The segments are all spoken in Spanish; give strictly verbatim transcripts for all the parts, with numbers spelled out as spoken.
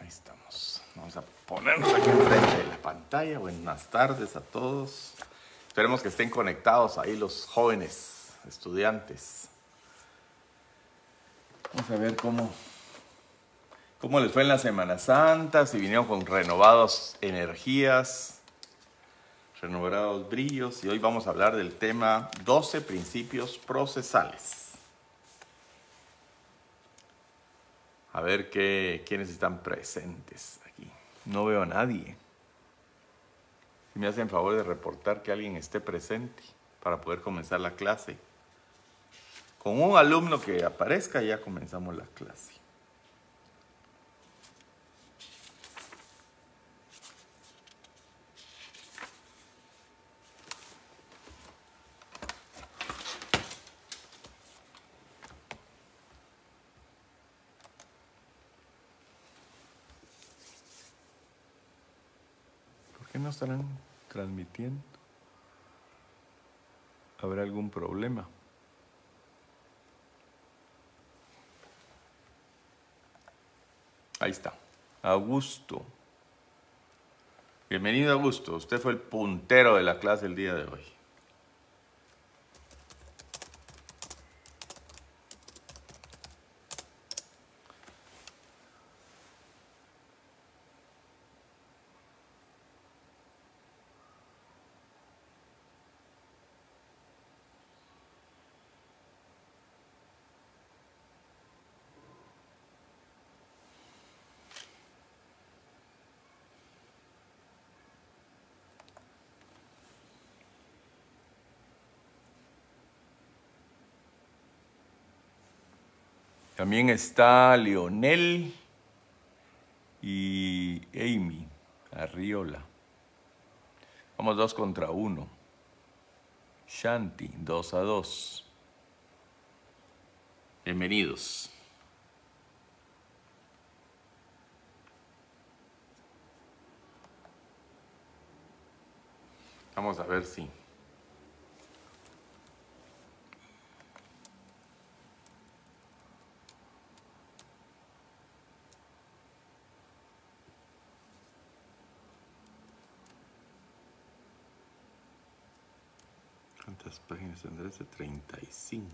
estamos. Vamos a ponernos aquí enfrente de la pantalla. Buenas tardes a todos. Esperemos que estén conectados ahí los jóvenes estudiantes. Vamos a ver cómo, cómo les fue en la Semana Santa, si vinieron con renovadas energías, renovados brillos. Y hoy vamos a hablar del tema doce principios procesales. A ver qué, quiénes están presentes aquí. No veo a nadie. Si me hacen favor de reportar que alguien esté presente para poder comenzar la clase. Con un alumno que aparezca ya comenzamos la clase. ¿Por qué no estarán transmitiendo? ¿Habrá algún problema? Ahí está. Augusto. Bienvenido, Augusto. Usted fue el puntero de la clase el día de hoy. También está Leonel y Amy Arriola. Vamos dos contra uno. Shanti, dos a dos. Bienvenidos. Vamos a ver si... ¿Cuántas páginas tendrá ese? treinta y cinco.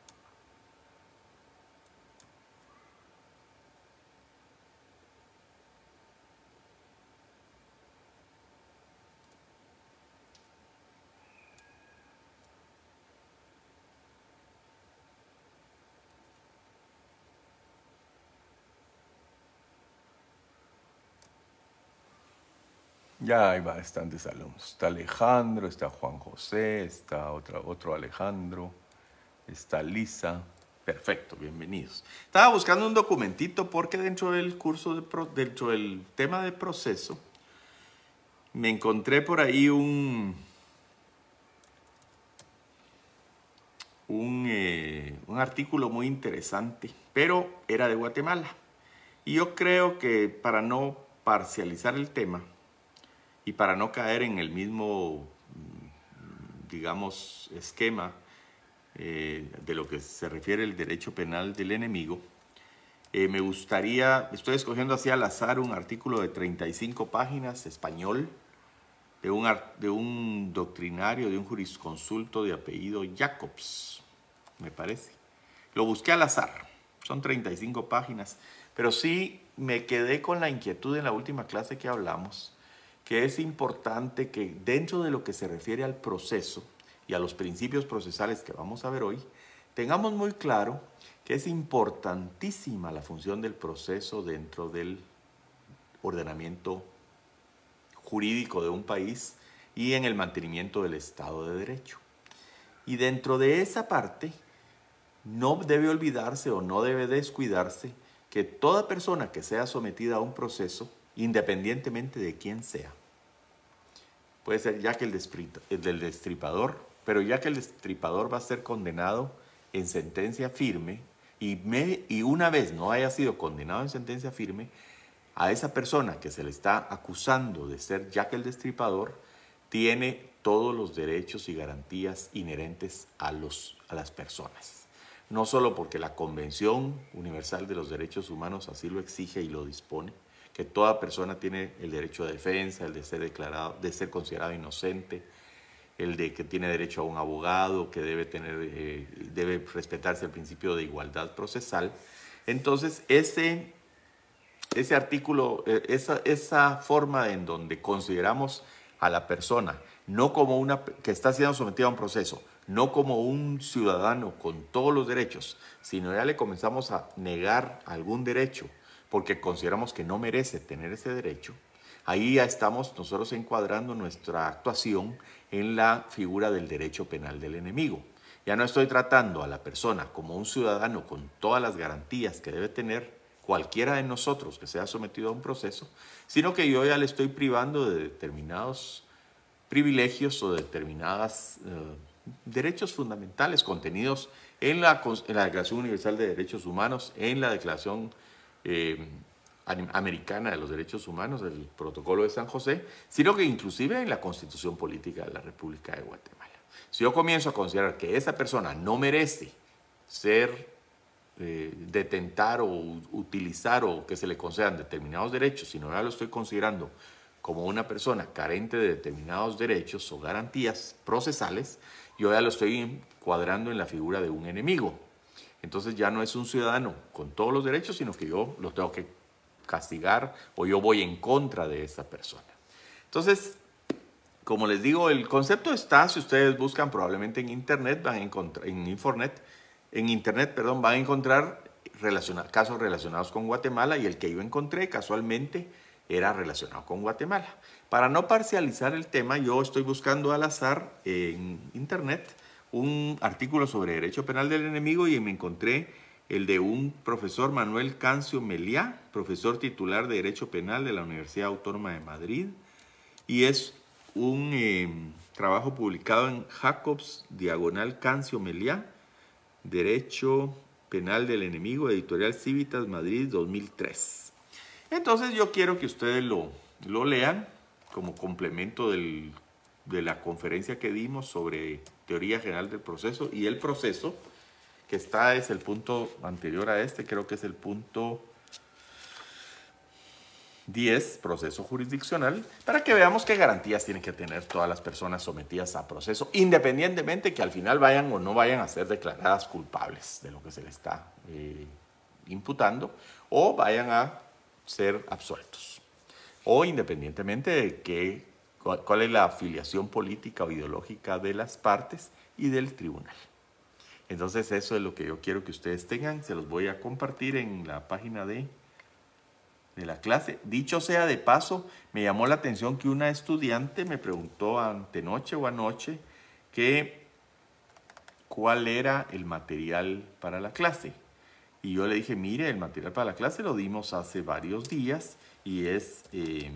Ya hay bastantes alumnos. Está Alejandro, está Juan José, está otra, otro Alejandro, está Lisa. Perfecto, bienvenidos. Estaba buscando un documentito porque dentro del curso, de pro, dentro del tema de proceso, me encontré por ahí un, un, eh, un artículo muy interesante, pero era de Guatemala. Y yo creo que para no parcializar el tema, y para no caer en el mismo, digamos, esquema eh, de lo que se refiere al derecho penal del enemigo, eh, me gustaría, estoy escogiendo así al azar un artículo de treinta y cinco páginas, español, de un, de un doctrinario, de un jurisconsulto de apellido Jacobs, me parece. Lo busqué al azar, son treinta y cinco páginas, pero sí me quedé con la inquietud en la última clase que hablamos, que es importante que dentro de lo que se refiere al proceso y a los principios procesales que vamos a ver hoy, tengamos muy claro que es importantísima la función del proceso dentro del ordenamiento jurídico de un país y en el mantenimiento del Estado de Derecho. Y dentro de esa parte, no debe olvidarse o no debe descuidarse que toda persona que sea sometida a un proceso, independientemente de quién sea, puede ser ya que el, el del destripador, pero ya que el destripador va a ser condenado en sentencia firme y, me, y una vez no haya sido condenado en sentencia firme, a esa persona que se le está acusando de ser Jack el Destripador tiene todos los derechos y garantías inherentes a, los, a las personas. No solo porque la Convención Universal de los Derechos Humanos así lo exige y lo dispone, que toda persona tiene el derecho de defensa, el de ser declarado, de ser considerado inocente, el de que tiene derecho a un abogado, que debe tener, eh, debe respetarse el principio de igualdad procesal. Entonces, ese, ese artículo, eh, esa, esa forma en donde consideramos a la persona no como una que está siendo sometida a un proceso, no como un ciudadano con todos los derechos, sino ya le comenzamos a negar algún derecho porque consideramos que no merece tener ese derecho, ahí ya estamos nosotros encuadrando nuestra actuación en la figura del derecho penal del enemigo. Ya no estoy tratando a la persona como un ciudadano con todas las garantías que debe tener cualquiera de nosotros que sea sometido a un proceso, sino que yo ya le estoy privando de determinados privilegios o de determinados eh, derechos fundamentales contenidos en la, en la Declaración Universal de Derechos Humanos, en la Declaración eh, Americana de los Derechos Humanos, el Protocolo de San José, sino que inclusive en la Constitución Política de la República de Guatemala. Si yo comienzo a considerar que esa persona no merece ser eh, detentar o utilizar o que se le concedan determinados derechos, sino ya lo estoy considerando como una persona carente de determinados derechos o garantías procesales, yo ya lo estoy encuadrando en la figura de un enemigo. Entonces ya no es un ciudadano con todos los derechos, sino que yo lo tengo que castigar o yo voy en contra de esa persona. Entonces, como les digo, el concepto está, si ustedes buscan probablemente en internet, van a encontrar, en Infornet, en internet, perdón, van a encontrar relaciona, casos relacionados con Guatemala, y el que yo encontré casualmente era relacionado con Guatemala. Para no parcializar el tema, yo estoy buscando al azar en internet un artículo sobre derecho penal del enemigo y me encontré el de un profesor Manuel Cancio Meliá, profesor titular de Derecho Penal de la Universidad Autónoma de Madrid, y es un eh, trabajo publicado en Jacobs, diagonal Cancio Meliá, Derecho Penal del Enemigo, editorial Civitas, Madrid, dos mil tres. Entonces yo quiero que ustedes lo, lo lean como complemento del, de la conferencia que dimos sobre teoría general del proceso y el proceso, que está, es el punto anterior a este, creo que es el punto diez, proceso jurisdiccional, para que veamos qué garantías tienen que tener todas las personas sometidas a proceso, independientemente que al final vayan o no vayan a ser declaradas culpables de lo que se les está eh, imputando, o vayan a ser absueltos, o independientemente de que, cuál, cuál es la afiliación política o ideológica de las partes y del tribunal. Entonces eso es lo que yo quiero que ustedes tengan, se los voy a compartir en la página de, de la clase. Dicho sea de paso, me llamó la atención que una estudiante me preguntó antenoche o anoche que cuál era el material para la clase. Y yo le dije, mire, el material para la clase lo dimos hace varios días y es, eh,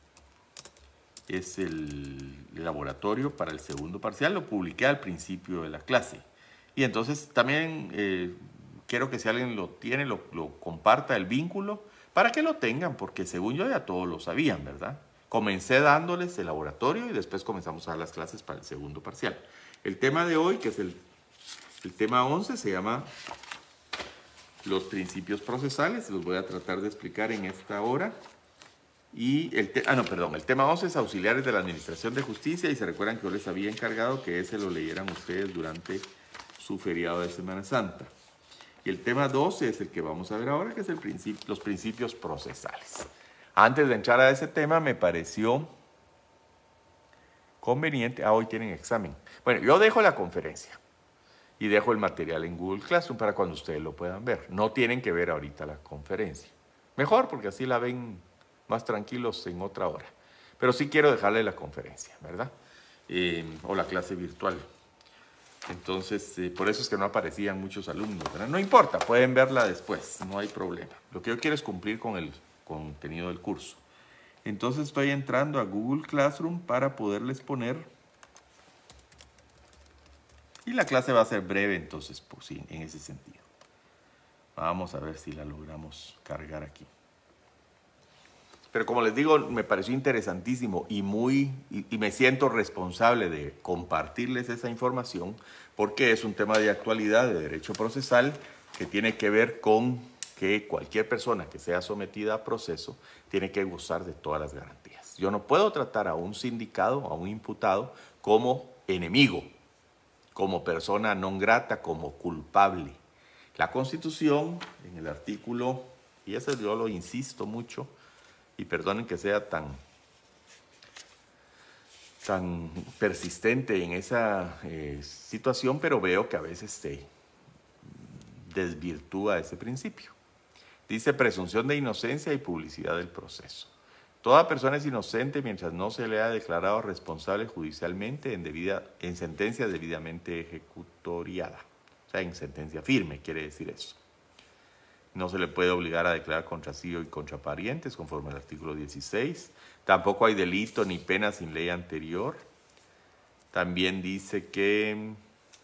es el laboratorio para el segundo parcial, lo publiqué al principio de la clase. Y entonces también eh, quiero que si alguien lo tiene, lo, lo comparta el vínculo para que lo tengan, porque según yo ya todos lo sabían, ¿verdad? Comencé dándoles el laboratorio y después comenzamos a dar las clases para el segundo parcial. El tema de hoy, que es el, el tema once, se llama los principios procesales. Los voy a tratar de explicar en esta hora. Y el, te ah, no, perdón, el tema once es auxiliares de la Administración de Justicia, y se recuerdan que yo les había encargado que ese lo leyeran ustedes durante su feriado de Semana Santa. Y el tema doce es el que vamos a ver ahora, que es el principio, los principios procesales. Antes de entrar a ese tema, me pareció conveniente. Ah, hoy tienen examen. Bueno, yo dejo la conferencia y dejo el material en Google Classroom para cuando ustedes lo puedan ver. No tienen que ver ahorita la conferencia. Mejor, porque así la ven más tranquilos en otra hora. Pero sí quiero dejarle la conferencia, ¿verdad? Eh, o la clase virtual. Entonces, eh, por eso es que no aparecían muchos alumnos, ¿verdad? No importa, pueden verla después, no hay problema. Lo que yo quiero es cumplir con el contenido del curso. Entonces estoy entrando a Google Classroom para poderles poner. Y la clase va a ser breve, entonces, pues sí, en ese sentido. Vamos a ver si la logramos cargar aquí. Pero como les digo, me pareció interesantísimo y, muy, y, y me siento responsable de compartirles esa información porque es un tema de actualidad, de derecho procesal, que tiene que ver con que cualquier persona que sea sometida a proceso tiene que gozar de todas las garantías. Yo no puedo tratar a un sindicado, a un imputado, como enemigo, como persona non grata, como culpable. La Constitución, en el artículo, y eso yo lo insisto mucho, y perdonen que sea tan, tan persistente en esa eh, situación, pero veo que a veces se desvirtúa ese principio. Dice presunción de inocencia y publicidad del proceso. Toda persona es inocente mientras no se le haya declarado responsable judicialmente en, debida, en sentencia debidamente ejecutoriada. O sea, en sentencia firme, quiere decir eso. No se le puede obligar a declarar contra sí y contra parientes, conforme al artículo dieciséis. Tampoco hay delito ni pena sin ley anterior. También dice que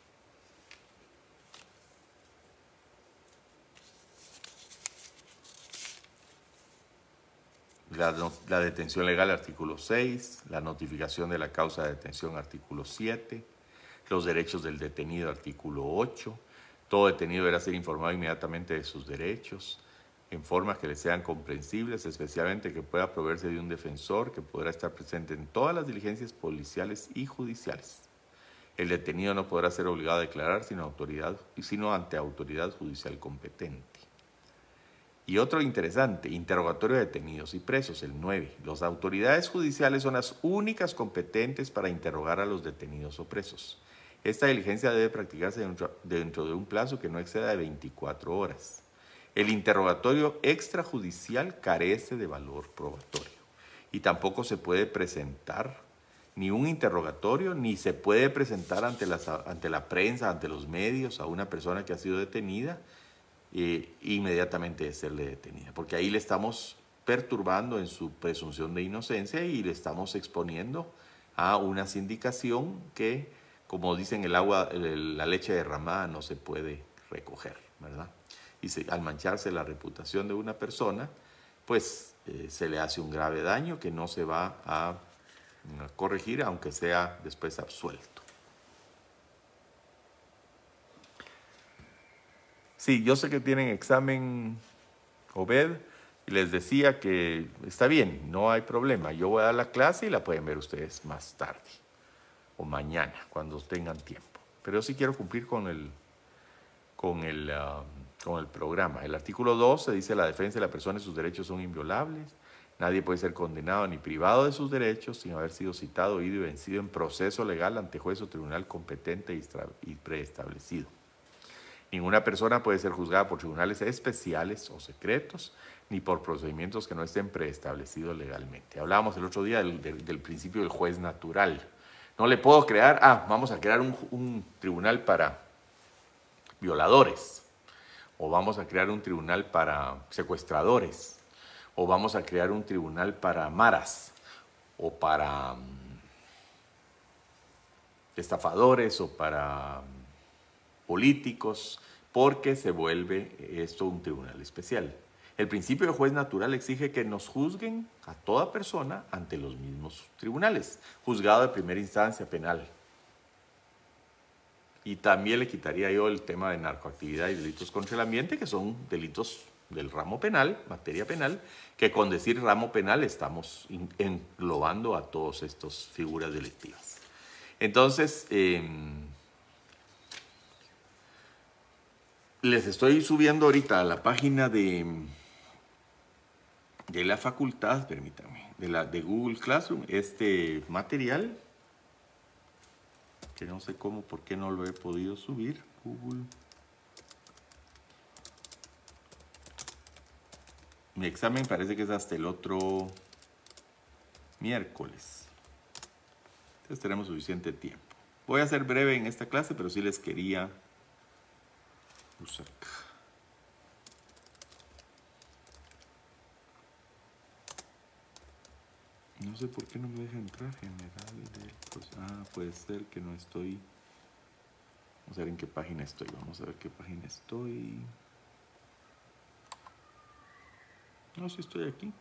La, la detención legal, artículo seis, la notificación de la causa de detención, artículo siete, los derechos del detenido, artículo ocho, todo detenido deberá ser informado inmediatamente de sus derechos, en formas que le sean comprensibles, especialmente que pueda proveerse de un defensor que podrá estar presente en todas las diligencias policiales y judiciales. El detenido no podrá ser obligado a declarar sino, autoridad, sino ante autoridad judicial competente. Y otro interesante, interrogatorio de detenidos y presos, el nueve. Las autoridades judiciales son las únicas competentes para interrogar a los detenidos o presos. Esta diligencia debe practicarse dentro, dentro de un plazo que no exceda de veinticuatro horas. El interrogatorio extrajudicial carece de valor probatorio y tampoco se puede presentar ni un interrogatorio, ni se puede presentar ante, las, ante la prensa, ante los medios, a una persona que ha sido detenida, Eh, inmediatamente de serle detenida, porque ahí le estamos perturbando en su presunción de inocencia y le estamos exponiendo a una sindicación que, como dicen, el agua, el, la leche derramada no se puede recoger, ¿verdad? Y se, al mancharse la reputación de una persona, pues eh, se le hace un grave daño que no se va a, a corregir, aunque sea después absuelto. Sí, yo sé que tienen examen, Obed, y les decía que está bien, no hay problema. Yo voy a dar la clase y la pueden ver ustedes más tarde o mañana, cuando tengan tiempo. Pero yo sí quiero cumplir con el, con el, uh, con el programa. El artículo doce dice la defensa de la persona y sus derechos son inviolables. Nadie puede ser condenado ni privado de sus derechos sin haber sido citado, oído y vencido en proceso legal ante juez o tribunal competente y preestablecido. Ninguna persona puede ser juzgada por tribunales especiales o secretos, ni por procedimientos que no estén preestablecidos legalmente. Hablábamos el otro día del, del, del principio del juez natural. No le puedo crear, ah, vamos a crear un, un tribunal para violadores, o vamos a crear un tribunal para secuestradores, o vamos a crear un tribunal para maras, o para um, estafadores, o para um, políticos, porque se vuelve esto un tribunal especial. El principio de juez natural exige que nos juzguen a toda persona ante los mismos tribunales, juzgado de primera instancia penal. Y también le quitaría yo el tema de narcoactividad y delitos contra el ambiente, que son delitos del ramo penal, materia penal, que con decir ramo penal estamos englobando a todas estas figuras delictivas. Entonces, eh, les estoy subiendo ahorita a la página de, de la facultad, permítanme, de, la, de Google Classroom, este material, que no sé cómo, por qué no lo he podido subir. Google. Mi examen parece que es hasta el otro miércoles. Entonces tenemos suficiente tiempo. Voy a ser breve en esta clase, pero sí les quería usar. No sé por qué no me deja entrar. General del, pues, ah, puede ser que no estoy. Vamos a ver en qué página estoy. Vamos a ver qué página estoy. No, sí estoy aquí.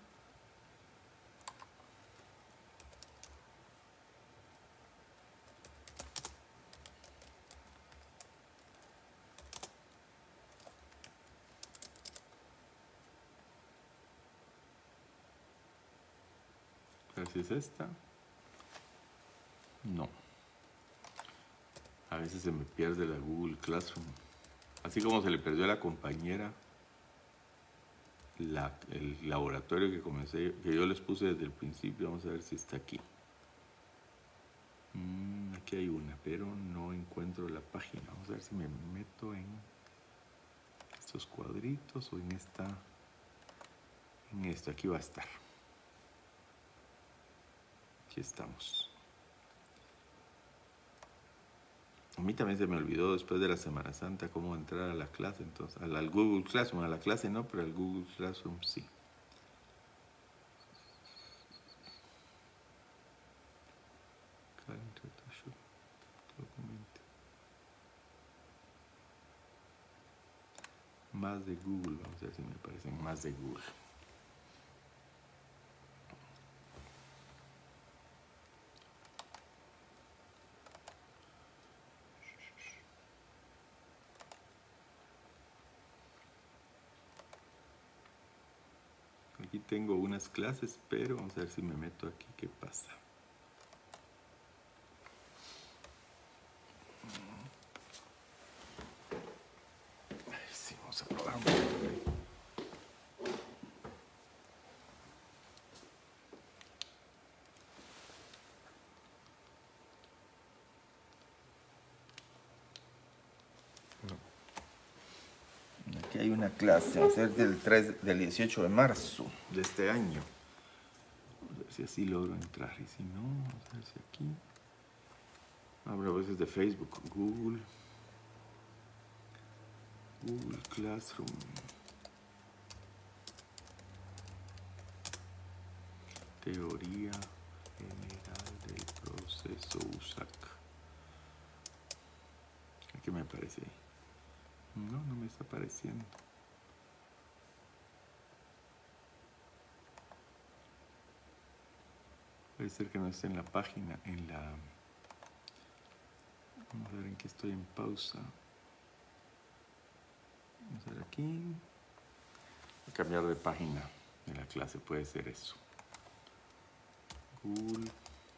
si es esta. No. A veces se me pierde la Google Classroom. Así como se le perdió a la compañera la, el laboratorio que comencé, que yo les puse desde el principio. Vamos a ver si está aquí. Mm, aquí hay una, pero no encuentro la página. Vamos a ver si me meto en estos cuadritos o en esta. En esto, aquí va a estar. Aquí estamos. A mí también se me olvidó después de la Semana Santa cómo entrar a la clase, entonces, al, al Google Classroom, a la clase no, pero al Google Classroom sí. Más de Google, vamos a ver si me aparecen más de Google. Aquí tengo unas clases, pero vamos a ver si me meto aquí, ¿qué pasa? Ay, sí, vamos a probar un poquito ahí. Aquí hay una clase, va a ser del, tres, del dieciocho de marzo de este año. Vamos a ver si así logro entrar. Y si no, vamos a ver si aquí. Abro a veces de Facebook, Google. Google Classroom. Teoría general del proceso U S A C. ¿Qué me aparece ahí? No, no me está apareciendo. Puede ser que no esté en la página, en la... Vamos a ver en qué estoy en pausa. Vamos a ver aquí. Voy a cambiar de página de la clase, puede ser eso. Google.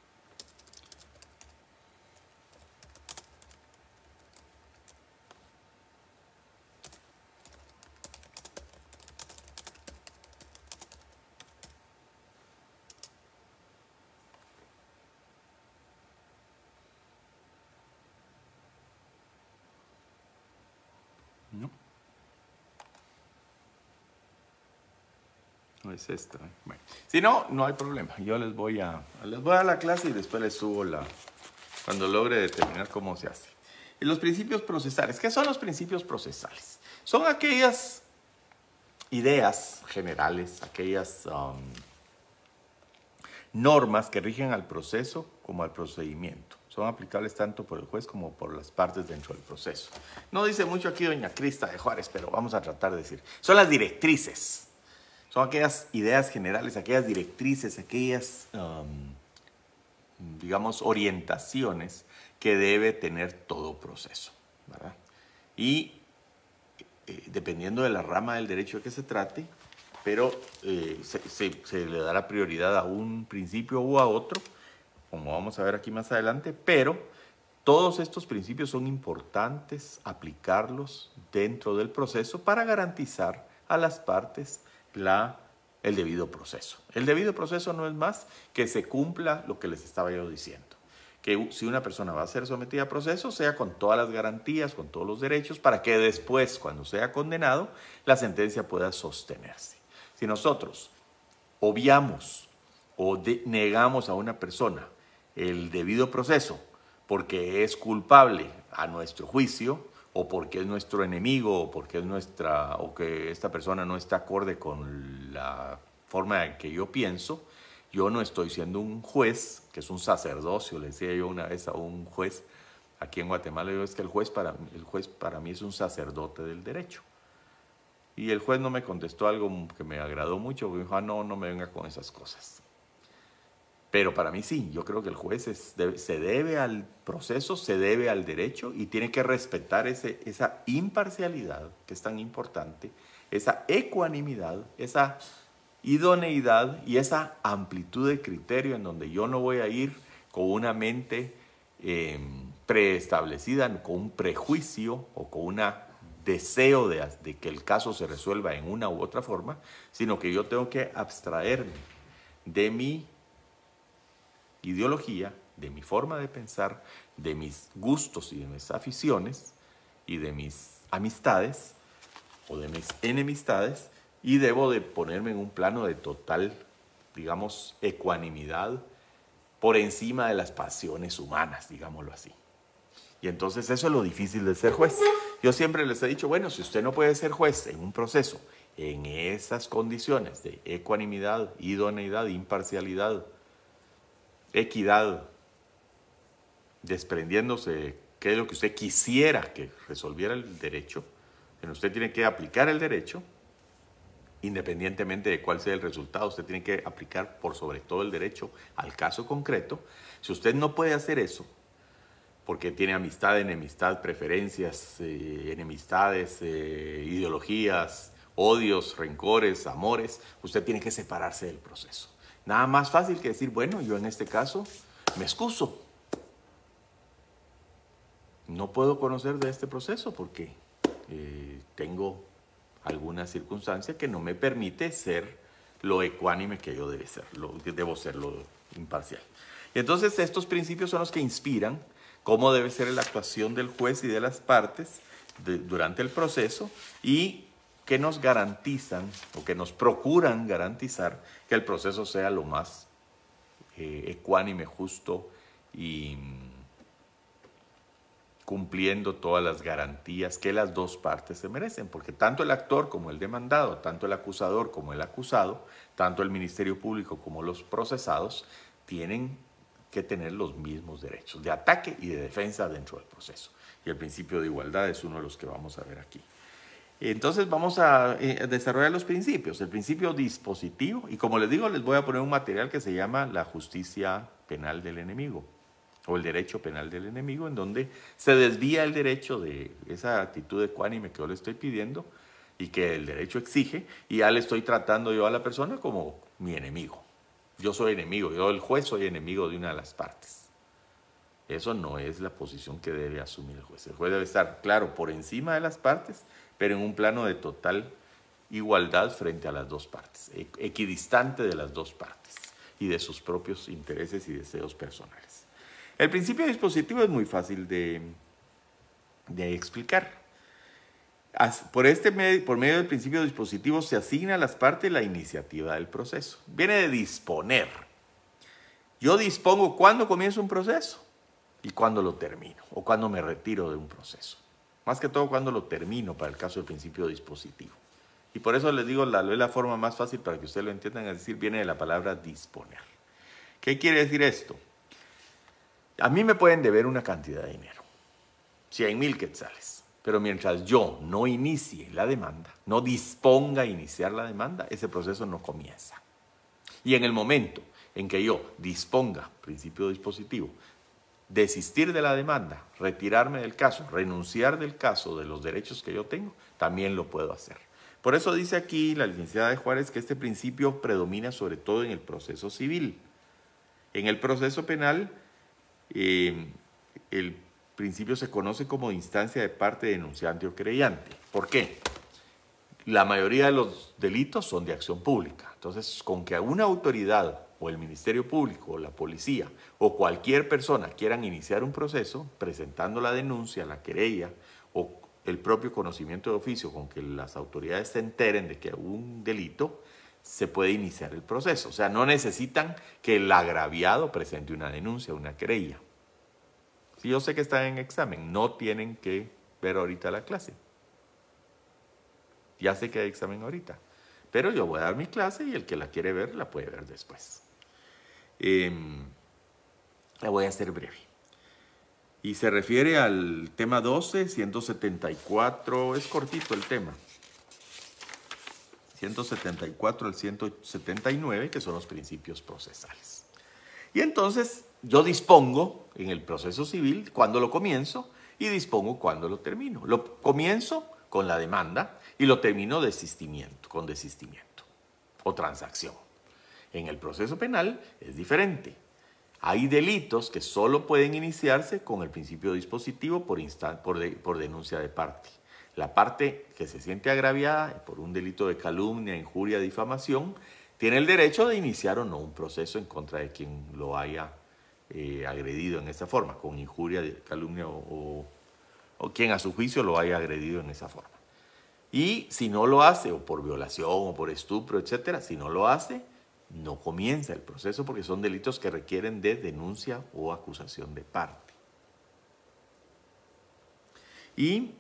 No. No es esta. ¿eh? Bueno, si no, no hay problema. Yo les voy a les voy a dar la clase y después les subo la cuando logre determinar cómo se hace. Y los principios procesales. ¿Qué son los principios procesales? Son aquellas ideas generales, aquellas um, normas que rigen al proceso como al procedimiento. Son aplicables tanto por el juez como por las partes dentro del proceso. No dice mucho aquí doña Crista de Juárez, pero vamos a tratar de decir. Son las directrices. Son aquellas ideas generales, aquellas directrices, aquellas, um, digamos, orientaciones que debe tener todo proceso, ¿verdad? Y eh, dependiendo de la rama del derecho de que se trate, pero eh, se, se, se le dará prioridad a un principio u a otro, como vamos a ver aquí más adelante, pero todos estos principios son importantes aplicarlos dentro del proceso para garantizar a las partes la, el debido proceso. El debido proceso no es más que se cumpla lo que les estaba yo diciendo. Que si una persona va a ser sometida a proceso, sea con todas las garantías, con todos los derechos, para que después, cuando sea condenado, la sentencia pueda sostenerse. Si nosotros obviamos o de, negamos a una persona el debido proceso porque es culpable a nuestro juicio, o porque es nuestro enemigo, o porque es nuestra, o que esta persona no está acorde con la forma en que yo pienso, yo no estoy siendo un juez, que es un sacerdocio, le decía yo una vez a un juez aquí en Guatemala, yo es que el juez para, el juez para mí es un sacerdote del derecho. Y el juez no me contestó algo que me agradó mucho, porque dijo, ah, no, no me venga con esas cosas. Pero para mí sí, yo creo que el juez es, debe, se debe al proceso, se debe al derecho y tiene que respetar ese, esa imparcialidad que es tan importante, esa ecuanimidad, esa idoneidad y esa amplitud de criterio en donde yo no voy a ir con una mente eh, preestablecida, con un prejuicio o con un deseo de, de que el caso se resuelva en una u otra forma, sino que yo tengo que abstraerme de mi ideología, de mi forma de pensar, de mis gustos y de mis aficiones y de mis amistades o de mis enemistades, y debo de ponerme en un plano de total, digamos, ecuanimidad por encima de las pasiones humanas, digámoslo así. Y entonces eso es lo difícil de ser juez. Yo siempre les he dicho, bueno, si usted no puede ser juez en un proceso en esas condiciones de ecuanimidad, idoneidad, imparcialidad, equidad, desprendiéndose de qué es lo que usted quisiera que resolviera el derecho, pero usted tiene que aplicar el derecho, independientemente de cuál sea el resultado. Usted tiene que aplicar por sobre todo el derecho al caso concreto. Si usted no puede hacer eso, porque tiene amistad, enemistad, preferencias, eh, enemistades, eh, ideologías, odios, rencores, amores, usted tiene que separarse del proceso. Nada más fácil que decir, bueno, yo en este caso me excuso. No puedo conocer de este proceso porque eh, tengo alguna circunstancia que no me permite ser lo ecuánime que yo debe ser, lo, debo ser lo imparcial. Y entonces estos principios son los que inspiran cómo debe ser la actuación del juez y de las partes de, durante el proceso, y que nos garantizan o que nos procuran garantizar que el proceso sea lo más eh, ecuánime, justo y cumpliendo todas las garantías que las dos partes se merecen, porque tanto el actor como el demandado, tanto el acusador como el acusado, tanto el Ministerio Público como los procesados, tienen que tener los mismos derechos de ataque y de defensa dentro del proceso. Y el principio de igualdad es uno de los que vamos a ver aquí. Entonces vamos a eh, desarrollar los principios. El principio dispositivo, y como les digo, les voy a poner un material que se llama la justicia penal del enemigo, o el derecho penal del enemigo, en donde se desvía el derecho de esa actitud ecuánime que yo le estoy pidiendo y que el derecho exige, y ya le estoy tratando yo a la persona como mi enemigo. Yo soy enemigo, yo el juez soy enemigo de una de las partes. Eso no es la posición que debe asumir el juez. El juez debe estar, claro, por encima de las partes, pero en un plano de total igualdad frente a las dos partes, equidistante de las dos partes y de sus propios intereses y deseos personales. El principio dispositivo es muy fácil de, de explicar. Por, este medio, por medio del principio dispositivo se asigna a las partes la iniciativa del proceso. Viene de disponer. Yo dispongo cuándo comienzo un proceso y cuándo lo termino, o cuándo me retiro de un proceso. Más que todo cuándo lo termino para el caso del principio dispositivo. Y por eso les digo, la, la forma más fácil para que ustedes lo entiendan, es decir, viene de la palabra disponer. ¿Qué quiere decir esto? A mí me pueden deber una cantidad de dinero, cien mil quetzales, pero mientras yo no inicie la demanda, no disponga a iniciar la demanda, ese proceso no comienza. Y en el momento en que yo disponga, principio dispositivo, desistir de la demanda, retirarme del caso, renunciar del caso, de los derechos que yo tengo, también lo puedo hacer. Por eso dice aquí la licenciada de Juárez que este principio predomina sobre todo en el proceso civil. En el proceso penal, Eh, el principio se conoce como instancia de parte denunciante o creyente. ¿Por qué? La mayoría de los delitos son de acción pública. Entonces, con que una autoridad o el Ministerio Público o la policía o cualquier persona quieran iniciar un proceso presentando la denuncia, la querella o el propio conocimiento de oficio con que las autoridades se enteren de que hubo un delito, se puede iniciar el proceso. O sea, no necesitan que el agraviado presente una denuncia, una querella. Si yo sé que están en examen, no tienen que ver ahorita la clase. Ya sé que hay examen ahorita. Pero yo voy a dar mi clase y el que la quiere ver, la puede ver después. Eh, la voy a hacer breve. Y se refiere al tema doce, ciento setenta y cuatro, es cortito el tema. ciento setenta y cuatro al ciento setenta y nueve, que son los principios procesales. Y entonces yo dispongo en el proceso civil cuándo lo comienzo y dispongo cuándo lo termino. Lo comienzo con la demanda y lo termino desistimiento, con desistimiento. o transacción. En el proceso penal es diferente. Hay delitos que solo pueden iniciarse con el principio dispositivo por, por, de, por denuncia de parte. La parte que se siente agraviada por un delito de calumnia, injuria, difamación, tiene el derecho de iniciar o no un proceso en contra de quien lo haya eh, agredido en esa forma, con injuria, calumnia o, o, o quien a su juicio lo haya agredido en esa forma. Y si no lo hace, o por violación, o por estupro, etcétera, si no lo hace, no comienza el proceso porque son delitos que requieren de denuncia o acusación de parte. Y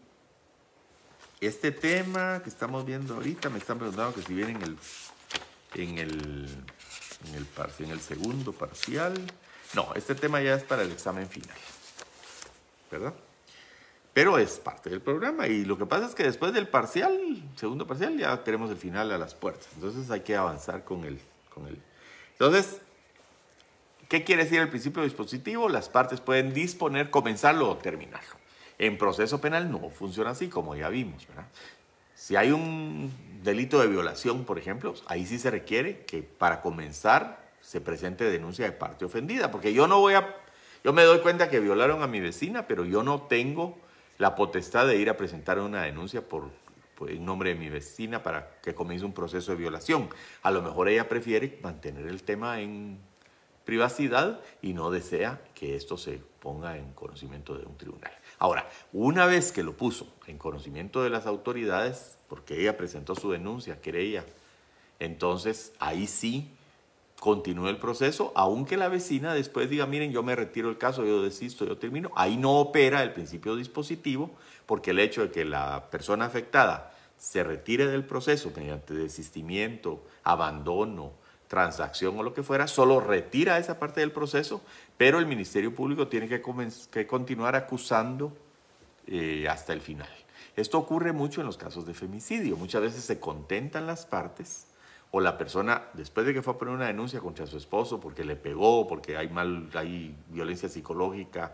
este tema que estamos viendo ahorita, me están preguntando que si viene en el, en el, en el, en el segundo parcial. No, este tema ya es para el examen final, ¿verdad? Pero es parte del programa y lo que pasa es que después del parcial, segundo parcial, ya tenemos el final a las puertas. Entonces hay que avanzar con el, con el... Entonces, ¿qué quiere decir el principio dispositivo? Las partes pueden disponer, comenzarlo o terminarlo. En proceso penal no funciona así, como ya vimos, ¿verdad? Si hay un delito de violación, por ejemplo, ahí sí se requiere que para comenzar se presente denuncia de parte ofendida, porque yo no voy a... Yo me doy cuenta que violaron a mi vecina, pero yo no tengo la potestad de ir a presentar una denuncia por, por, en nombre de mi vecina para que comience un proceso de violación. A lo mejor ella prefiere mantener el tema en privacidad y no desea que esto se ponga en conocimiento de un tribunal. Ahora, una vez que lo puso en conocimiento de las autoridades, porque ella presentó su denuncia, querella, entonces ahí sí continúa el proceso, aunque la vecina después diga, miren, yo me retiro del caso, yo desisto, yo termino. Ahí no opera el principio dispositivo, porque el hecho de que la persona afectada se retire del proceso mediante desistimiento, abandono, transacción o lo que fuera, solo retira esa parte del proceso, pero el Ministerio Público tiene que, que continuar acusando eh, hasta el final. Esto ocurre mucho en los casos de femicidio. Muchas veces se contentan las partes, o la persona, después de que fue a poner una denuncia contra su esposo porque le pegó, porque hay, mal, hay violencia psicológica,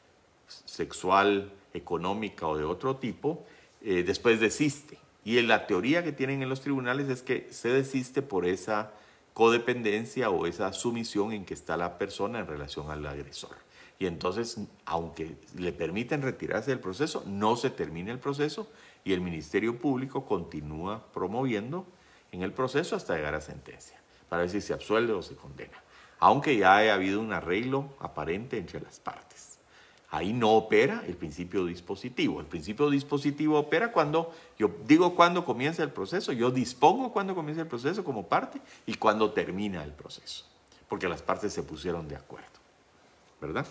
sexual, económica o de otro tipo, eh, después desiste. Y la teoría que tienen en los tribunales es que se desiste por esa codependencia o esa sumisión en que está la persona en relación al agresor. Y entonces, aunque le permiten retirarse del proceso, no se termina el proceso y el Ministerio Público continúa promoviendo en el proceso hasta llegar a sentencia, para ver si se absuelve o se condena, aunque ya haya habido un arreglo aparente entre las partes. Ahí no opera el principio dispositivo. El principio dispositivo opera cuando, yo digo cuándo comienza el proceso, yo dispongo cuándo comienza el proceso como parte y cuándo termina el proceso, porque las partes se pusieron de acuerdo, ¿verdad?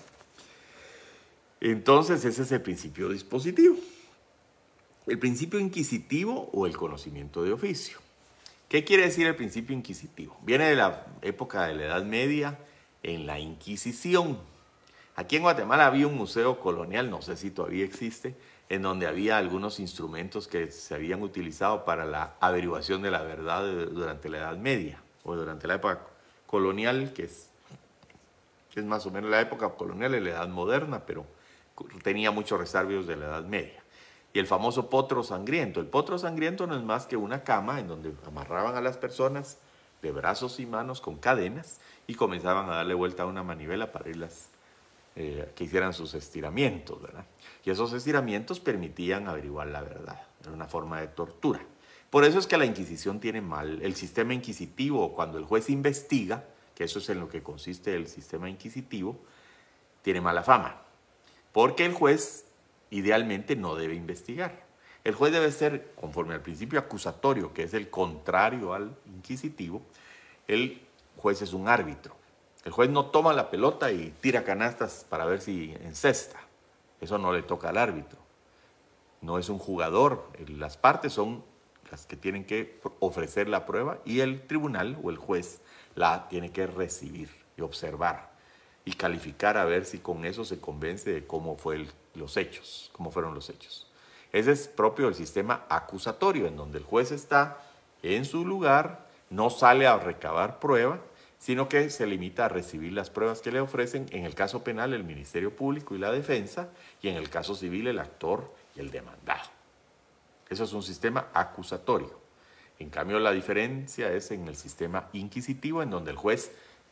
Entonces ese es el principio dispositivo. El principio inquisitivo o el conocimiento de oficio. ¿Qué quiere decir el principio inquisitivo? Viene de la época de la Edad Media, en la Inquisición. Aquí en Guatemala había un museo colonial, no sé si todavía existe, en donde había algunos instrumentos que se habían utilizado para la averiguación de la verdad durante la Edad Media, o durante la época colonial, que es, que es más o menos la época colonial y la Edad Moderna, pero tenía muchos resabios de la Edad Media. Y el famoso potro sangriento. El potro sangriento no es más que una cama en donde amarraban a las personas de brazos y manos con cadenas y comenzaban a darle vuelta a una manivela para irlas, eh, que hicieran sus estiramientos, ¿verdad? Y esos estiramientos permitían averiguar la verdad. Era una forma de tortura. Por eso es que la Inquisición tiene mal, el sistema inquisitivo, cuando el juez investiga, que eso es en lo que consiste el sistema inquisitivo, tiene mala fama. Porque el juez idealmente no debe investigar. El juez debe ser, conforme al principio acusatorio, que es el contrario al inquisitivo, el juez es un árbitro. El juez no toma la pelota y tira canastas para ver si encesta. Eso no le toca al árbitro. No es un jugador. Las partes son las que tienen que ofrecer la prueba y el tribunal o el juez la tiene que recibir y observar y calificar a ver si con eso se convence de cómo fue el, los hechos, cómo fueron los hechos. Ese es propio del sistema acusatorio, en donde el juez está en su lugar, no sale a recabar prueba, sino que se limita a recibir las pruebas que le ofrecen, en el caso penal el Ministerio Público y la defensa, y en el caso civil el actor y el demandado. Eso es un sistema acusatorio. En cambio, la diferencia es en el sistema inquisitivo, en donde el juez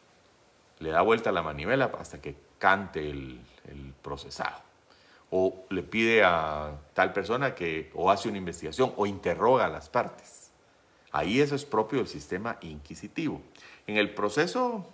le da vuelta a la manivela hasta que cante el, el procesado. O le pide a tal persona que o hace una investigación o interroga a las partes. Ahí eso es propio del sistema inquisitivo. En el proceso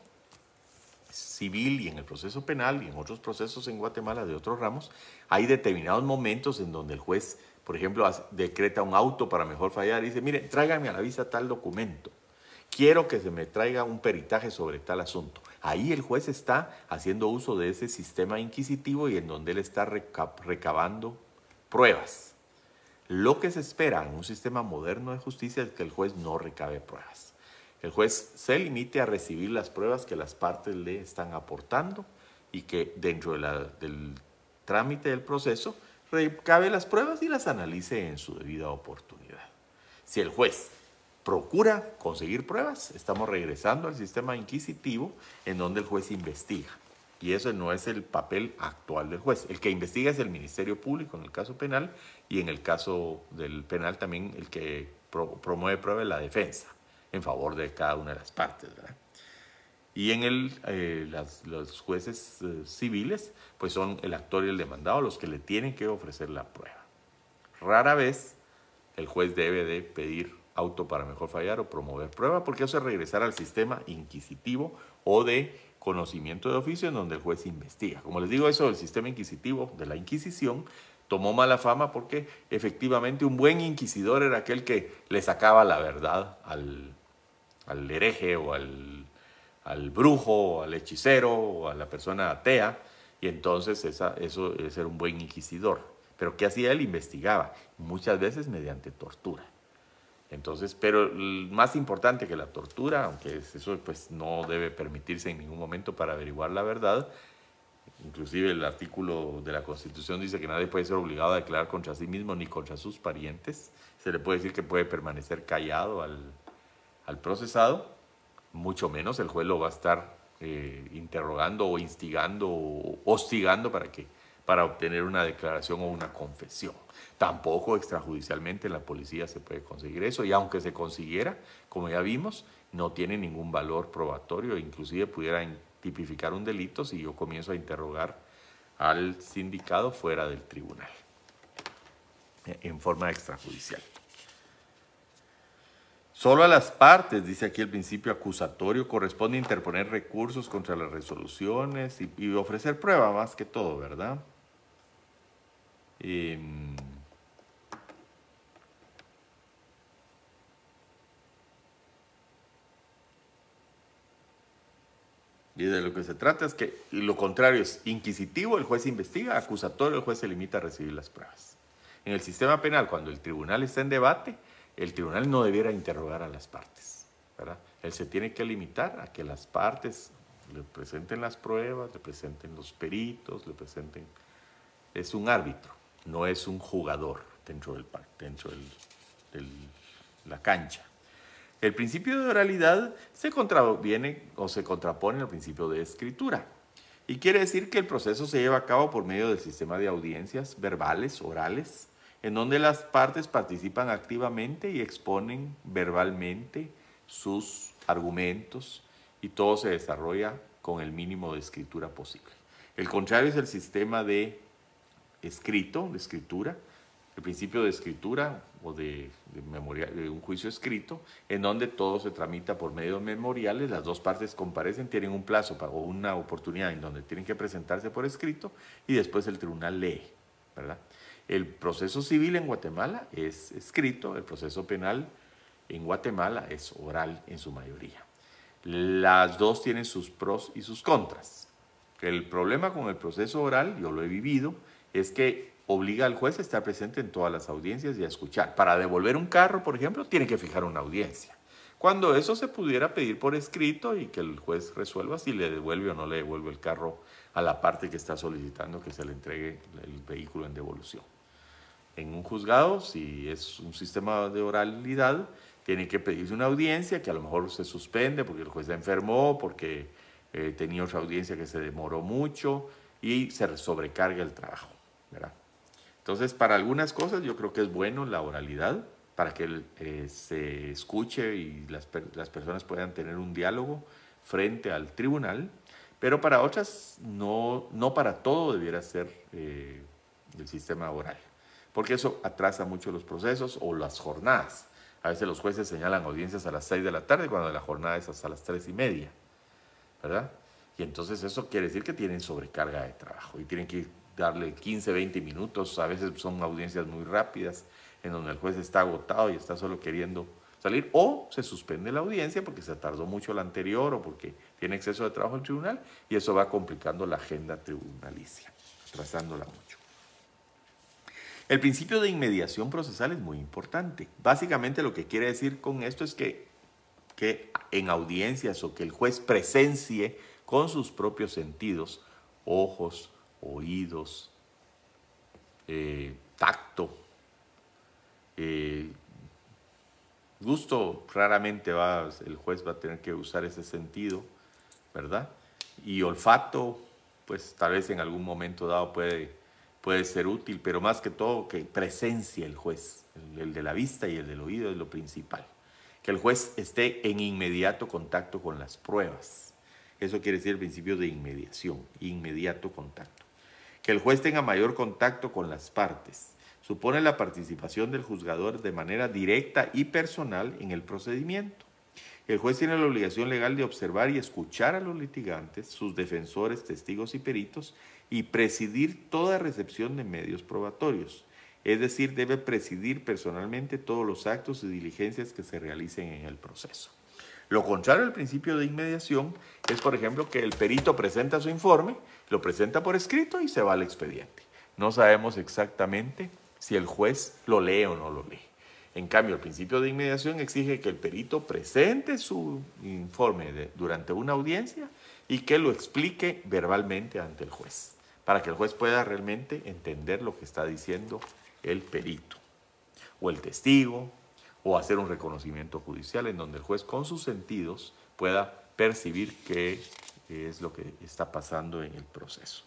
civil y en el proceso penal y en otros procesos en Guatemala de otros ramos, hay determinados momentos en donde el juez, por ejemplo, decreta un auto para mejor fallar y dice, mire, tráigame a la vista tal documento. Quiero que se me traiga un peritaje sobre tal asunto. Ahí el juez está haciendo uso de ese sistema inquisitivo y en donde él está recabando pruebas. Lo que se espera en un sistema moderno de justicia es que el juez no recabe pruebas. El juez se limite a recibir las pruebas que las partes le están aportando y que dentro de la, del trámite del proceso recabe las pruebas y las analice en su debida oportunidad. Si el juez procura conseguir pruebas, estamos regresando al sistema inquisitivo en donde el juez investiga. Y eso no es el papel actual del juez. El que investiga es el Ministerio Público en el caso penal y en el caso del penal también el que pro, promueve prueba es la defensa en favor de cada una de las partes, ¿verdad? Y en el, eh, las, los jueces eh, civiles pues son el actor y el demandado los que le tienen que ofrecer la prueba. Rara vez el juez debe de pedir auto para mejor fallar o promover prueba, porque eso es regresar al sistema inquisitivo o de conocimiento de oficio en donde el juez investiga. Como les digo, eso del sistema inquisitivo de la Inquisición tomó mala fama porque efectivamente un buen inquisidor era aquel que le sacaba la verdad al, al hereje o al, al brujo o al hechicero o a la persona atea, y entonces esa, eso es ser un buen inquisidor. Pero ¿qué hacía él? Investigaba, muchas veces mediante tortura. Entonces, pero más importante que la tortura, aunque eso pues no debe permitirse en ningún momento para averiguar la verdad, inclusive el artículo de la Constitución dice que nadie puede ser obligado a declarar contra sí mismo ni contra sus parientes. Se le puede decir que puede permanecer callado al, al procesado, mucho menos el juez lo va a estar eh, interrogando o instigando o hostigando para que para obtener una declaración o una confesión. Tampoco extrajudicialmente en la policía se puede conseguir eso, y aunque se consiguiera, como ya vimos, no tiene ningún valor probatorio, inclusive pudiera tipificar un delito si yo comienzo a interrogar al sindicado fuera del tribunal, en forma extrajudicial. Solo a las partes, dice aquí el principio acusatorio, corresponde interponer recursos contra las resoluciones y, y ofrecer prueba más que todo, ¿verdad? Eh, y de lo que se trata es que y lo contrario es inquisitivo, el juez investiga, acusatorio, el juez se limita a recibir las pruebas. En el sistema penal, cuando el tribunal está en debate, el tribunal no debiera interrogar a las partes, ¿verdad? Él se tiene que limitar a que las partes le presenten las pruebas, le presenten los peritos, le presenten... Es un árbitro, no es un jugador dentro del dentro del, del, la cancha. El principio de oralidad se contraviene o se contrapone al principio de escritura. Y quiere decir que el proceso se lleva a cabo por medio del sistema de audiencias verbales, orales, en donde las partes participan activamente y exponen verbalmente sus argumentos y todo se desarrolla con el mínimo de escritura posible. El contrario es el sistema de escrito, de escritura, el principio de escritura o de, de, memorial, de un juicio escrito, en donde todo se tramita por medio de memoriales, las dos partes comparecen, tienen un plazo para, o una oportunidad en donde tienen que presentarse por escrito y después el tribunal lee, ¿verdad? El proceso civil en Guatemala es escrito, el proceso penal en Guatemala es oral en su mayoría. Las dos tienen sus pros y sus contras. El problema con el proceso oral, yo lo he vivido, es que obliga al juez a estar presente en todas las audiencias y a escuchar. Para devolver un carro, por ejemplo, tiene que fijar una audiencia. Cuando eso se pudiera pedir por escrito y que el juez resuelva si le devuelve o no le devuelve el carro a la parte que está solicitando que se le entregue el vehículo en devolución. En un juzgado, si es un sistema de oralidad, tiene que pedirse una audiencia que a lo mejor se suspende porque el juez se enfermó, porque eh, tenía otra audiencia que se demoró mucho y se sobrecarga el trabajo, ¿verdad? Entonces, para algunas cosas yo creo que es bueno la oralidad, para que eh, se escuche y las, las personas puedan tener un diálogo frente al tribunal, pero para otras no, no para todo debiera ser eh, el sistema oral, porque eso atrasa mucho los procesos o las jornadas. A veces los jueces señalan audiencias a las seis de la tarde cuando la jornada es hasta las tres y media, ¿verdad? Y entonces eso quiere decir que tienen sobrecarga de trabajo y tienen que darle quince, veinte minutos, a veces son audiencias muy rápidas en donde el juez está agotado y está solo queriendo salir, o se suspende la audiencia porque se tardó mucho la anterior o porque tiene exceso de trabajo en el tribunal y eso va complicando la agenda tribunalicia, atrasándola mucho. El principio de inmediación procesal es muy importante. Básicamente lo que quiere decir con esto es que, que en audiencias o que el juez presencie con sus propios sentidos, ojos, oídos, eh, tacto, eh, gusto, raramente va, el juez va a tener que usar ese sentido, ¿verdad? Y olfato, pues tal vez en algún momento dado puede, puede ser útil, pero más que todo que presencia el juez, el, el de la vista y el del oído es lo principal. Que el juez esté en inmediato contacto con las pruebas. Eso quiere decir el principio de inmediación, inmediato contacto. Que el juez tenga mayor contacto con las partes. Supone la participación del juzgador de manera directa y personal en el procedimiento. El juez tiene la obligación legal de observar y escuchar a los litigantes, sus defensores, testigos y peritos, y presidir toda recepción de medios probatorios. Es decir, debe presidir personalmente todos los actos y diligencias que se realicen en el proceso. Lo contrario al principio de inmediación es, por ejemplo, que el perito presenta su informe, lo presenta por escrito y se va al expediente. No sabemos exactamente si el juez lo lee o no lo lee. En cambio, el principio de inmediación exige que el perito presente su informe de, durante una audiencia y que lo explique verbalmente ante el juez, para que el juez pueda realmente entender lo que está diciendo el perito, o el testigo, o hacer un reconocimiento judicial en donde el juez con sus sentidos pueda percibir qué es lo que está pasando en el proceso.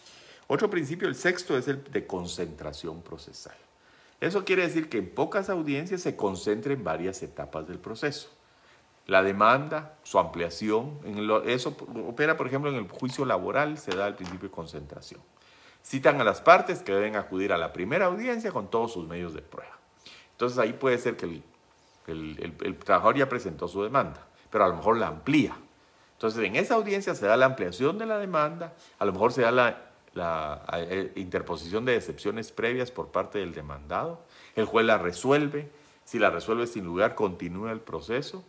Otro principio, el sexto, es el de concentración procesal. Eso quiere decir que en pocas audiencias se concentren varias etapas del proceso. La demanda, su ampliación, en lo, eso opera, por ejemplo, en el juicio laboral, se da el principio de concentración. Citan a las partes que deben acudir a la primera audiencia con todos sus medios de prueba. Entonces ahí puede ser que el, el, el, el trabajador ya presentó su demanda, pero a lo mejor la amplía. Entonces en esa audiencia se da la ampliación de la demanda, a lo mejor se da la, la eh, interposición de excepciones previas por parte del demandado, el juez la resuelve, si la resuelve sin lugar continúa el proceso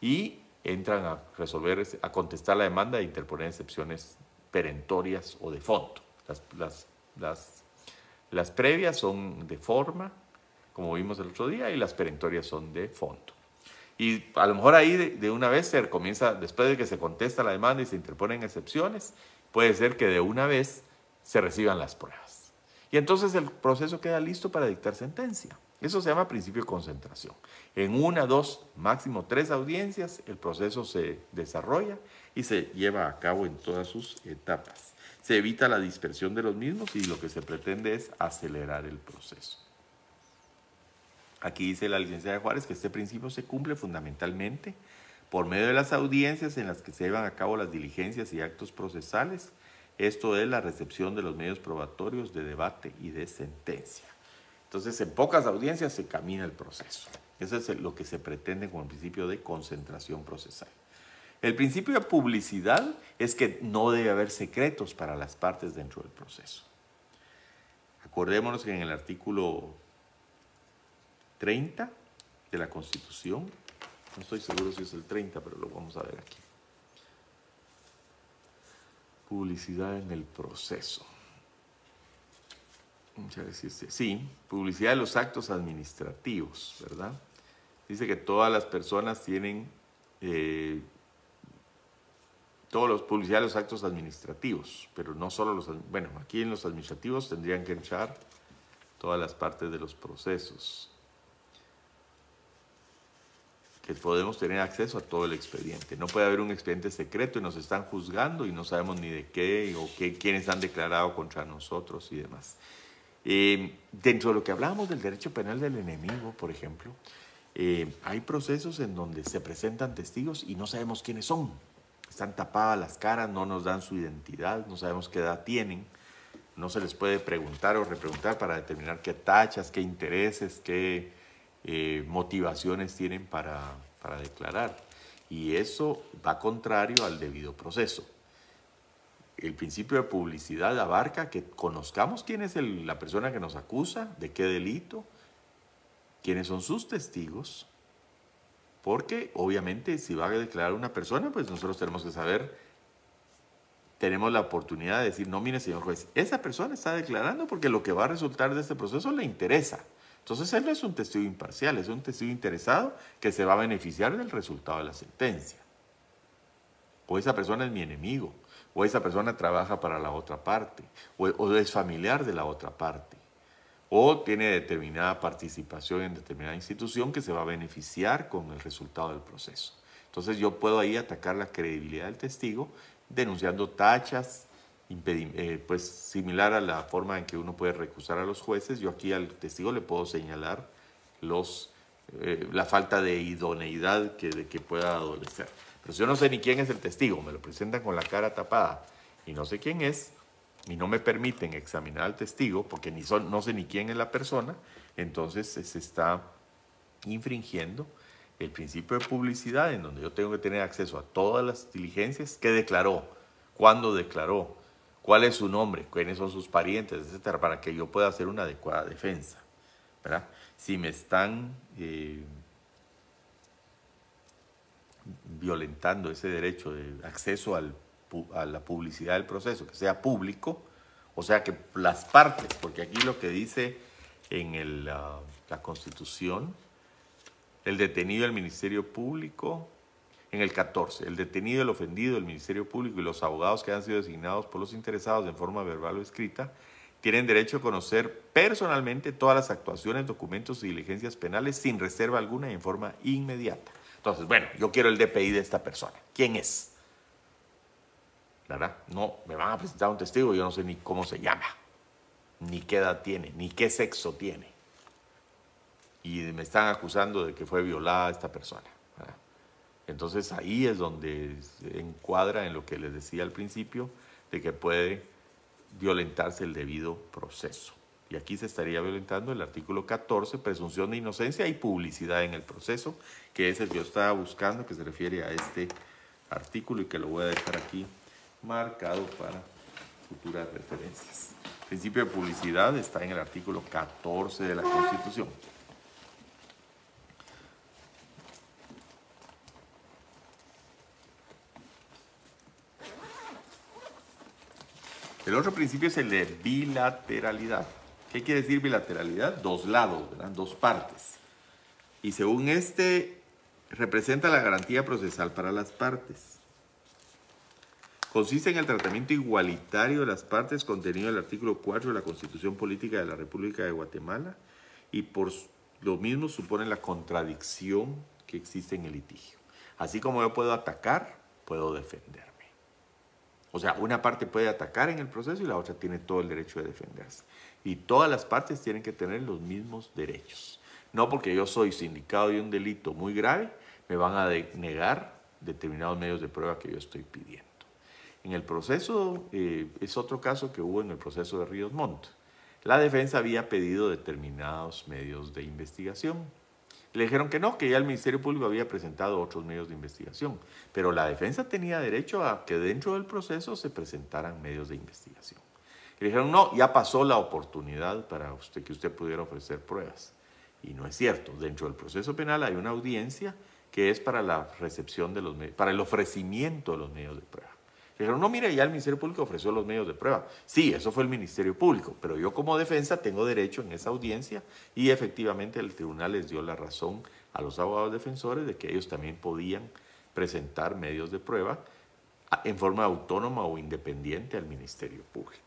y entran a resolver, a contestar la demanda e interponer excepciones perentorias o de fondo. Las, las, las, las previas son de forma, como vimos el otro día, y las perentorias son de fondo. Y a lo mejor ahí de, de una vez se comienza, después de que se contesta la demanda y se interponen excepciones, puede ser que de una vez se reciban las pruebas. Y entonces el proceso queda listo para dictar sentencia. Eso se llama principio de concentración. En una, dos, máximo tres audiencias, el proceso se desarrolla y se lleva a cabo en todas sus etapas. Se evita la dispersión de los mismos y lo que se pretende es acelerar el proceso. Aquí dice la licenciada Juárez que este principio se cumple fundamentalmente por medio de las audiencias en las que se llevan a cabo las diligencias y actos procesales. Esto es la recepción de los medios probatorios de debate y de sentencia. Entonces, en pocas audiencias se camina el proceso. Eso es lo que se pretende con el principio de concentración procesal. El principio de publicidad es que no debe haber secretos para las partes dentro del proceso. Acordémonos que en el artículo treinta de la Constitución, no estoy seguro si es el treinta, pero lo vamos a ver aquí. Publicidad en el proceso. Sí, publicidad de los actos administrativos, ¿verdad? Dice que todas las personas tienen, eh, todos los publicidad de los actos administrativos, pero no solo los, bueno, aquí en los administrativos tendrían que entrar todas las partes de los procesos, que podemos tener acceso a todo el expediente. No puede haber un expediente secreto y nos están juzgando y no sabemos ni de qué o qué, quiénes han declarado contra nosotros y demás. Eh, dentro de lo que hablábamos del derecho penal del enemigo, por ejemplo, eh, hay procesos en donde se presentan testigos y no sabemos quiénes son. Están tapadas las caras, no nos dan su identidad, no sabemos qué edad tienen. No se les puede preguntar o repreguntar para determinar qué tachas, qué intereses, qué eh, motivaciones tienen para, para declarar. Y eso va contrario al debido proceso. El principio de publicidad abarca que conozcamos quién es el, la persona que nos acusa, de qué delito, quiénes son sus testigos, porque obviamente si va a declarar una persona, pues nosotros tenemos que saber, tenemos la oportunidad de decir, no, mire, señor juez, esa persona está declarando porque lo que va a resultar de este proceso le interesa. Entonces él no es un testigo imparcial, es un testigo interesado que se va a beneficiar del resultado de la sentencia. O esa persona es mi enemigo, o esa persona trabaja para la otra parte, o, o es familiar de la otra parte, o tiene determinada participación en determinada institución que se va a beneficiar con el resultado del proceso. Entonces yo puedo ahí atacar la credibilidad del testigo denunciando tachas, eh, pues similar a la forma en que uno puede recusar a los jueces. Yo aquí al testigo le puedo señalar los, eh, la falta de idoneidad que, de que pueda adolecer. Pero si yo no sé ni quién es el testigo, me lo presentan con la cara tapada y no sé quién es, y no me permiten examinar al testigo, porque ni son, no sé ni quién es la persona, entonces se está infringiendo el principio de publicidad, en donde yo tengo que tener acceso a todas las diligencias, qué declaró, cuándo declaró, cuál es su nombre, quiénes son sus parientes, etcétera, para que yo pueda hacer una adecuada defensa, ¿verdad? Si me están eh, violentando ese derecho de acceso al, a la publicidad del proceso, que sea público, o sea que las partes, porque aquí lo que dice en el, uh, la Constitución, el detenido, el Ministerio Público, en el catorce, el detenido, el ofendido, el Ministerio Público y los abogados que han sido designados por los interesados en forma verbal o escrita, tienen derecho a conocer personalmente todas las actuaciones, documentos y diligencias penales sin reserva alguna y en forma inmediata. Entonces, bueno, yo quiero el D P I de esta persona. ¿Quién es? ¿Verdad? No, me van a presentar un testigo, yo no sé ni cómo se llama, ni qué edad tiene, ni qué sexo tiene. Y me están acusando de que fue violada esta persona, ¿verdad? Entonces ahí es donde se encuadra en lo que les decía al principio, de que puede violentarse el debido proceso. Y aquí se estaría violentando el artículo catorce, presunción de inocencia y publicidad en el proceso, que es el que yo estaba buscando, que se refiere a este artículo y que lo voy a dejar aquí marcado para futuras referencias. El principio de publicidad está en el artículo catorce de la Constitución. El otro principio es el de bilateralidad. ¿Qué quiere decir bilateralidad? Dos lados, ¿verdad? Dos partes. Y según este, representa la garantía procesal para las partes. Consiste en el tratamiento igualitario de las partes contenido en el artículo cuatro de la Constitución Política de la República de Guatemala y por lo mismo supone la contradicción que existe en el litigio. Así como yo puedo atacar, puedo defenderme. O sea, una parte puede atacar en el proceso y la otra tiene todo el derecho de defenderse. Y todas las partes tienen que tener los mismos derechos. No porque yo soy sindicado de un delito muy grave, me van a negar determinados medios de prueba que yo estoy pidiendo. En el proceso, eh, es otro caso que hubo en el proceso de Ríos Montt. La defensa había pedido determinados medios de investigación. Le dijeron que no, que ya el Ministerio Público había presentado otros medios de investigación, pero la defensa tenía derecho a que dentro del proceso se presentaran medios de investigación. Y le dijeron, no, ya pasó la oportunidad para usted, que usted pudiera ofrecer pruebas. Y no es cierto, dentro del proceso penal hay una audiencia que es para la recepción de los medios, para el ofrecimiento de los medios de prueba. Le dijeron, no, mire, ya el Ministerio Público ofreció los medios de prueba. Sí, eso fue el Ministerio Público, pero yo como defensa tengo derecho en esa audiencia y efectivamente el tribunal les dio la razón a los abogados defensores de que ellos también podían presentar medios de prueba en forma autónoma o independiente al Ministerio Público.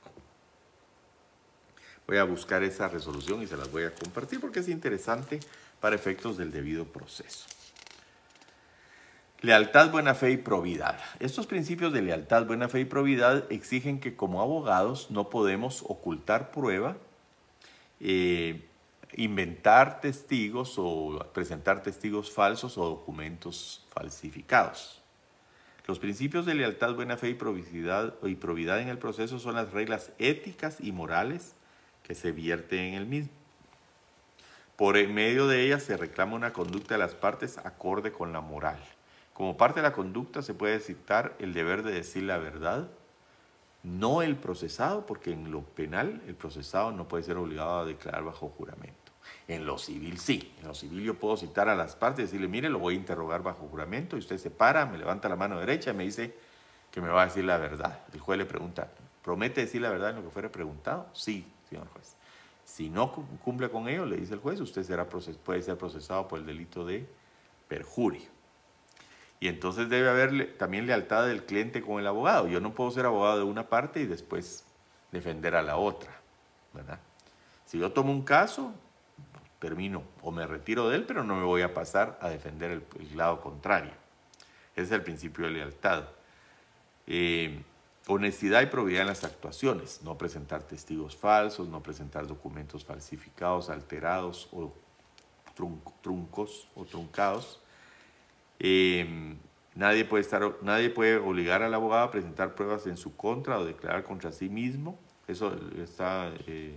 Voy a buscar esa resolución y se las voy a compartir porque es interesante para efectos del debido proceso. Lealtad, buena fe y probidad. Estos principios de lealtad, buena fe y probidad exigen que como abogados no podemos ocultar prueba eh, inventar testigos o presentar testigos falsos o documentos falsificados. Los principios de lealtad, buena fe y probidad, y probidad en el proceso son las reglas éticas y morales que se vierten en el mismo. Por en medio de ellas se reclama una conducta de las partes acorde con la moral. Como parte de la conducta se puede citar el deber de decir la verdad, no el procesado, porque en lo penal el procesado no puede ser obligado a declarar bajo juramento. En lo civil sí, en lo civil yo puedo citar a las partes y decirle, mire, lo voy a interrogar bajo juramento, y usted se para, me levanta la mano derecha y me dice que me va a decir la verdad. El juez le pregunta, ¿promete decir la verdad en lo que fuera preguntado? Sí, señor juez. Si no cumple con ello, le dice el juez, usted será proces- puede ser procesado por el delito de perjurio. Y entonces debe haber también lealtad del cliente con el abogado. Yo no puedo ser abogado de una parte y después defender a la otra, ¿verdad? Si yo tomo un caso, termino o me retiro de él, pero no me voy a pasar a defender el, el lado contrario. Ese es el principio de lealtad. Eh, honestidad y probidad en las actuaciones. No presentar testigos falsos, no presentar documentos falsificados, alterados o trun truncos o truncados. Eh, nadie, puede estar, nadie puede obligar al abogado a presentar pruebas en su contra o declarar contra sí mismo. Eso está... Eh,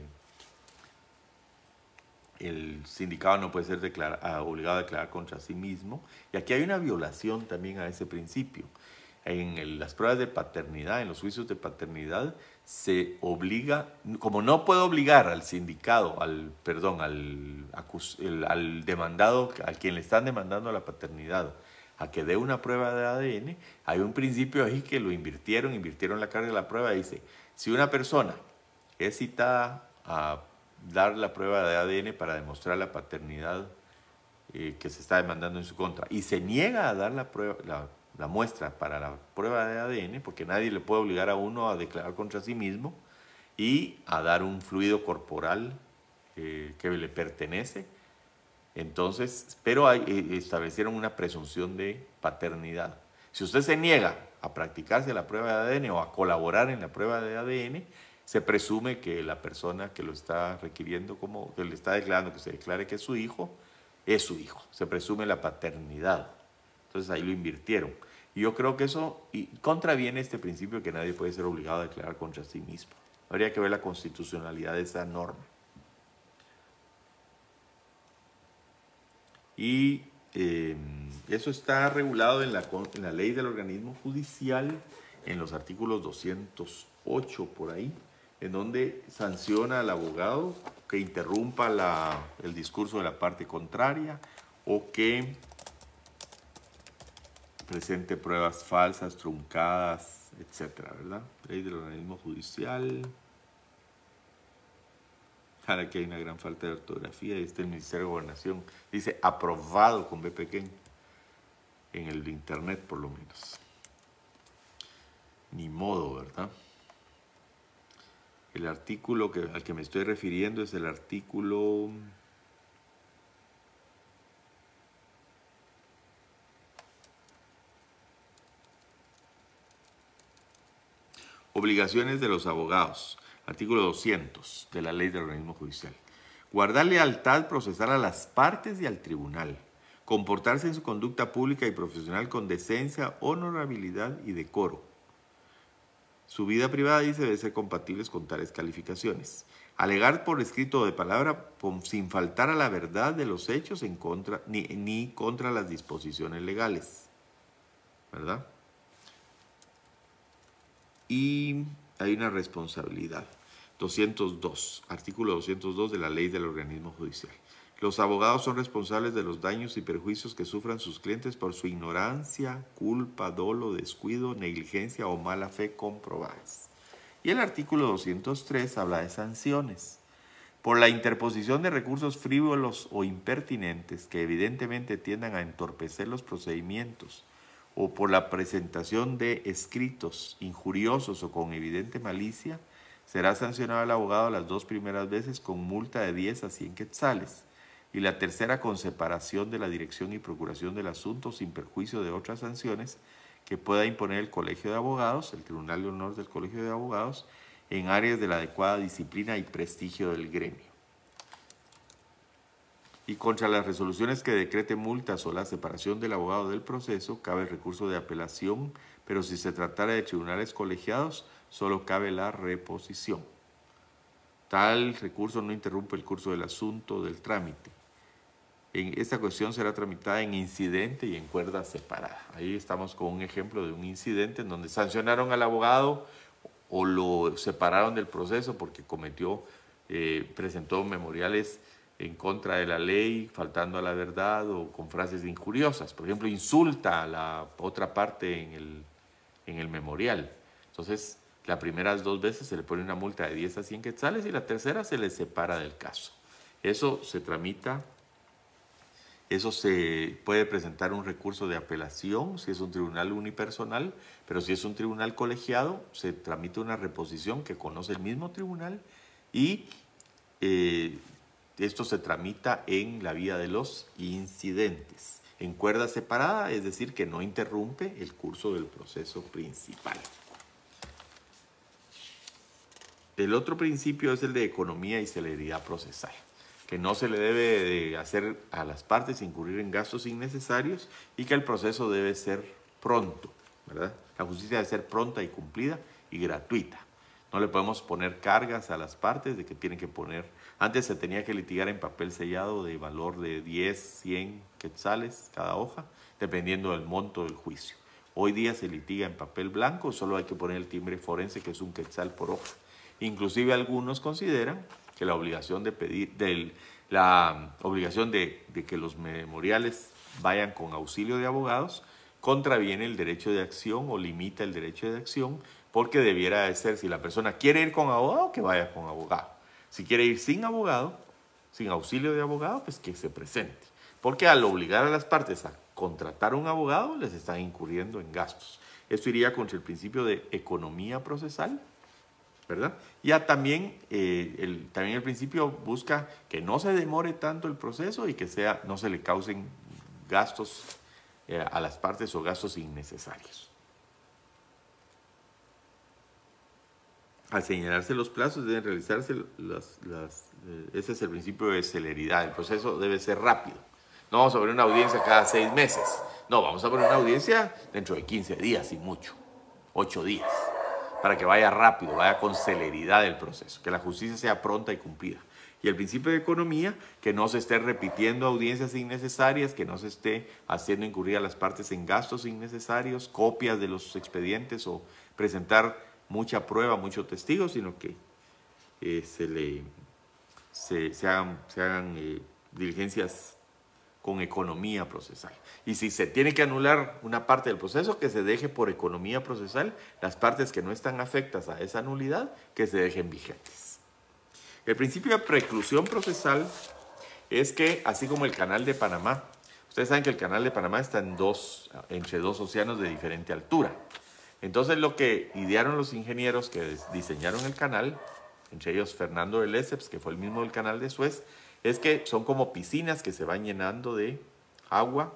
el sindicado no puede ser declara, obligado a declarar contra sí mismo. Y aquí hay una violación también a ese principio. En el, las pruebas de paternidad, en los juicios de paternidad, se obliga, como no puede obligar al sindicado, al, perdón, al, acus, el, al demandado, al quien le están demandando la paternidad, a que dé una prueba de A D N, hay un principio ahí que lo invirtieron, invirtieron la carga de la prueba, dice, si una persona es citada a dar la prueba de A D N para demostrar la paternidad eh, que se está demandando en su contra y se niega a dar la, prueba, la, la muestra para la prueba de A D N, porque nadie le puede obligar a uno a declarar contra sí mismo y a dar un fluido corporal eh, que le pertenece, entonces, pero hay, eh, establecieron una presunción de paternidad. Si usted se niega a practicarse la prueba de A D N o a colaborar en la prueba de A D N, se presume que la persona que lo está requiriendo, como que le está declarando que se declare que es su hijo, es su hijo. Se presume la paternidad. Entonces ahí lo invirtieron. Y yo creo que eso y contraviene este principio que nadie puede ser obligado a declarar contra sí mismo. Habría que ver la constitucionalidad de esa norma. Y eh, eso está regulado en la, en la ley del organismo judicial, en los artículos doscientos ocho por ahí, en donde sanciona al abogado que interrumpa la, el discurso de la parte contraria o que presente pruebas falsas, truncadas, etcétera, ¿verdad? Ley del organismo judicial. Ahora aquí hay una gran falta de ortografía, este es el Ministerio de Gobernación. Dice aprobado con B pequeño, en el internet por lo menos. Ni modo, ¿verdad? El artículo que, al que me estoy refiriendo es el artículo obligaciones de los abogados, artículo doscientos de la ley del organismo judicial. Guardar lealtad procesal a las partes y al tribunal. Comportarse en su conducta pública y profesional con decencia, honorabilidad y decoro. Su vida privada, dice, debe ser compatibles con tales calificaciones. Alegar por escrito o de palabra sin faltar a la verdad de los hechos en contra, ni, ni contra las disposiciones legales. ¿Verdad? Y hay una responsabilidad. doscientos dos, artículo doscientos dos de la ley del organismo judicial. Los abogados son responsables de los daños y perjuicios que sufran sus clientes por su ignorancia, culpa, dolo, descuido, negligencia o mala fe comprobadas. Y el artículo doscientos tres habla de sanciones. Por la interposición de recursos frívolos o impertinentes que evidentemente tiendan a entorpecer los procedimientos, o por la presentación de escritos injuriosos o con evidente malicia, será sancionado el abogado las dos primeras veces con multa de diez a cien quetzales y la tercera con separación de la dirección y procuración del asunto sin perjuicio de otras sanciones que pueda imponer el Colegio de Abogados, el Tribunal de Honor del Colegio de Abogados, en áreas de la adecuada disciplina y prestigio del gremio. Y contra las resoluciones que decreten multas o la separación del abogado del proceso, cabe el recurso de apelación, pero si se tratara de tribunales colegiados, solo cabe la reposición. Tal recurso no interrumpe el curso del asunto del trámite. En esta cuestión será tramitada en incidente y en cuerda separada. Ahí estamos con un ejemplo de un incidente en donde sancionaron al abogado o lo separaron del proceso porque cometió, eh, presentó memoriales en contra de la ley, faltando a la verdad o con frases injuriosas. Por ejemplo, insulta a la otra parte en el, en el memorial. Entonces, las primeras dos veces se le pone una multa de diez a cien quetzales y la tercera se le separa del caso. Eso se tramita, eso se puede presentar un recurso de apelación si es un tribunal unipersonal, pero si es un tribunal colegiado, se tramita una reposición que conoce el mismo tribunal y eh, esto se tramita en la vía de los incidentes. En cuerda separada, es decir, que no interrumpe el curso del proceso principal. El otro principio es el de economía y celeridad procesal, que no se le debe de hacer a las partes incurrir en gastos innecesarios y que el proceso debe ser pronto, ¿verdad? La justicia debe ser pronta y cumplida y gratuita. No le podemos poner cargas a las partes de que tienen que poner. Antes se tenía que litigar en papel sellado de valor de diez, cien quetzales cada hoja, dependiendo del monto del juicio. Hoy día se litiga en papel blanco, solo hay que poner el timbre forense, que es un quetzal por hoja. Inclusive algunos consideran que la obligación de pedir, de, la obligación de, de que los memoriales vayan con auxilio de abogados contraviene el derecho de acción o limita el derecho de acción, porque debiera de ser, si la persona quiere ir con abogado, que vaya con abogado. Si quiere ir sin abogado, sin auxilio de abogado, pues que se presente. Porque al obligar a las partes a contratar un abogado, les están incurriendo en gastos. Esto iría contra el principio de economía procesal, ¿verdad? Ya también, eh, el, también el principio busca que no se demore tanto el proceso y que sea, no se le causen gastos eh, a las partes o gastos innecesarios. Al señalarse los plazos deben realizarse las, las, eh, ese es el principio de celeridad. El proceso debe ser rápido. No vamos a poner una audiencia cada seis meses. No, vamos a poner una audiencia dentro de quince días y mucho, ocho días, para que vaya rápido, vaya con celeridad el proceso, que la justicia sea pronta y cumplida. Y el principio de economía, que no se esté repitiendo audiencias innecesarias, que no se esté haciendo incurrir a las partes en gastos innecesarios, copias de los expedientes o presentar mucha prueba, muchos testigos, sino que eh, se, le, se, se hagan, se hagan eh, diligencias con economía procesal. Y si se tiene que anular una parte del proceso, que se deje por economía procesal, las partes que no están afectas a esa nulidad, que se dejen vigentes. El principio de preclusión procesal es que, así como el Canal de Panamá, ustedes saben que el Canal de Panamá está en dos, entre dos océanos de diferente altura. Entonces lo que idearon los ingenieros que diseñaron el canal, entre ellos Fernando de Lesseps, que fue el mismo del canal de Suez, es que son como piscinas que se van llenando de agua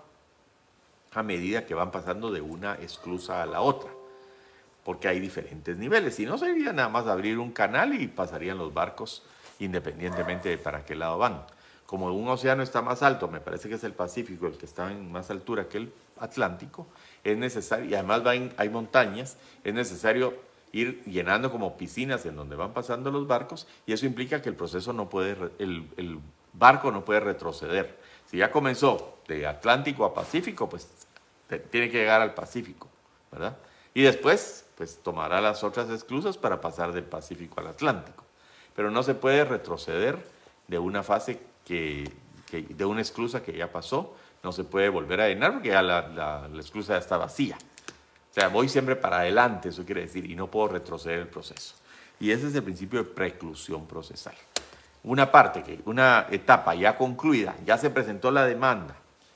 a medida que van pasando de una esclusa a la otra, porque hay diferentes niveles. Si no, sería nada más abrir un canal y pasarían los barcos independientemente de para qué lado van. Como un océano está más alto, me parece que es el Pacífico el que está en más altura que el Atlántico, es necesario, y además hay, hay montañas, es necesario ir llenando como piscinas en donde van pasando los barcos, y eso implica que el proceso no puede, el, el barco no puede retroceder. Si ya comenzó de Atlántico a Pacífico, pues te, tiene que llegar al Pacífico, ¿verdad? Y después, pues tomará las otras esclusas para pasar del Pacífico al Atlántico. Pero no se puede retroceder de una fase que, que de una esclusa que ya pasó, no se puede volver a llenar porque ya la, la, la esclusa ya está vacía. O sea, voy siempre para adelante, eso quiere decir, y no puedo retroceder el proceso. Y ese es el principio de preclusión procesal. Una parte, que una etapa ya concluida, ya se presentó la demanda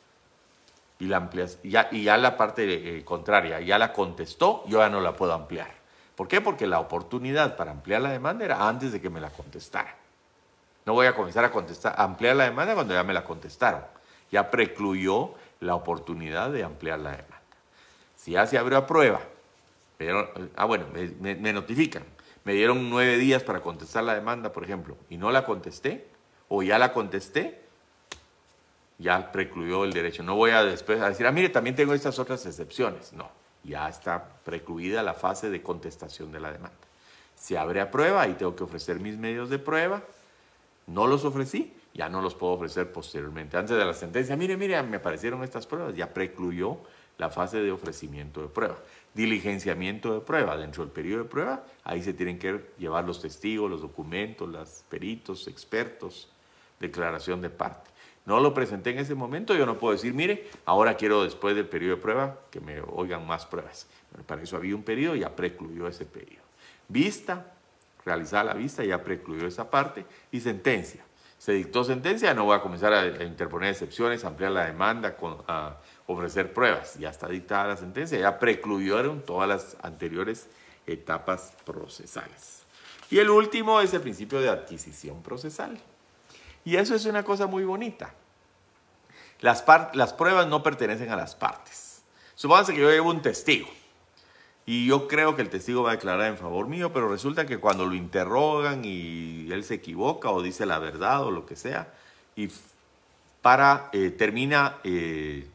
y, la amplias, ya, y ya la parte eh, contraria ya la contestó, yo ya no la puedo ampliar. ¿Por qué? Porque la oportunidad para ampliar la demanda era antes de que me la contestara. No voy a comenzar a, contestar, a ampliar la demanda cuando ya me la contestaron. Ya precluyó la oportunidad de ampliar la demanda. Si ya se abrió a prueba, pero, ah bueno, me, me, me notifican, me dieron nueve días para contestar la demanda, por ejemplo, y no la contesté, o ya la contesté, ya precluyó el derecho. No voy a después a decir, ah, mire, también tengo estas otras excepciones. No, ya está precluida la fase de contestación de la demanda. Se abre a prueba, ahí tengo que ofrecer mis medios de prueba. No los ofrecí, ya no los puedo ofrecer posteriormente. Antes de la sentencia, mire, mire, me aparecieron estas pruebas, ya precluyó la fase de ofrecimiento de prueba. Diligenciamiento de prueba, dentro del periodo de prueba, ahí se tienen que llevar los testigos, los documentos, los peritos, expertos, declaración de parte. No lo presenté en ese momento, yo no puedo decir, mire, ahora quiero después del periodo de prueba que me oigan más pruebas. Bueno, para eso había un periodo, ya precluyó ese periodo. Vista, realizada la vista, ya precluyó esa parte. Y sentencia. Se dictó sentencia, no voy a comenzar a, a interponer excepciones, ampliar la demanda, con, a ofrecer pruebas. Ya está dictada la sentencia, ya precluyeron todas las anteriores etapas procesales. Y el último es el principio de adquisición procesal. Y eso es una cosa muy bonita. Las, par las pruebas no pertenecen a las partes. Supónganse que yo llevo un testigo y yo creo que el testigo va a declarar en favor mío, pero resulta que cuando lo interrogan y él se equivoca o dice la verdad o lo que sea, y para, eh, termina eh,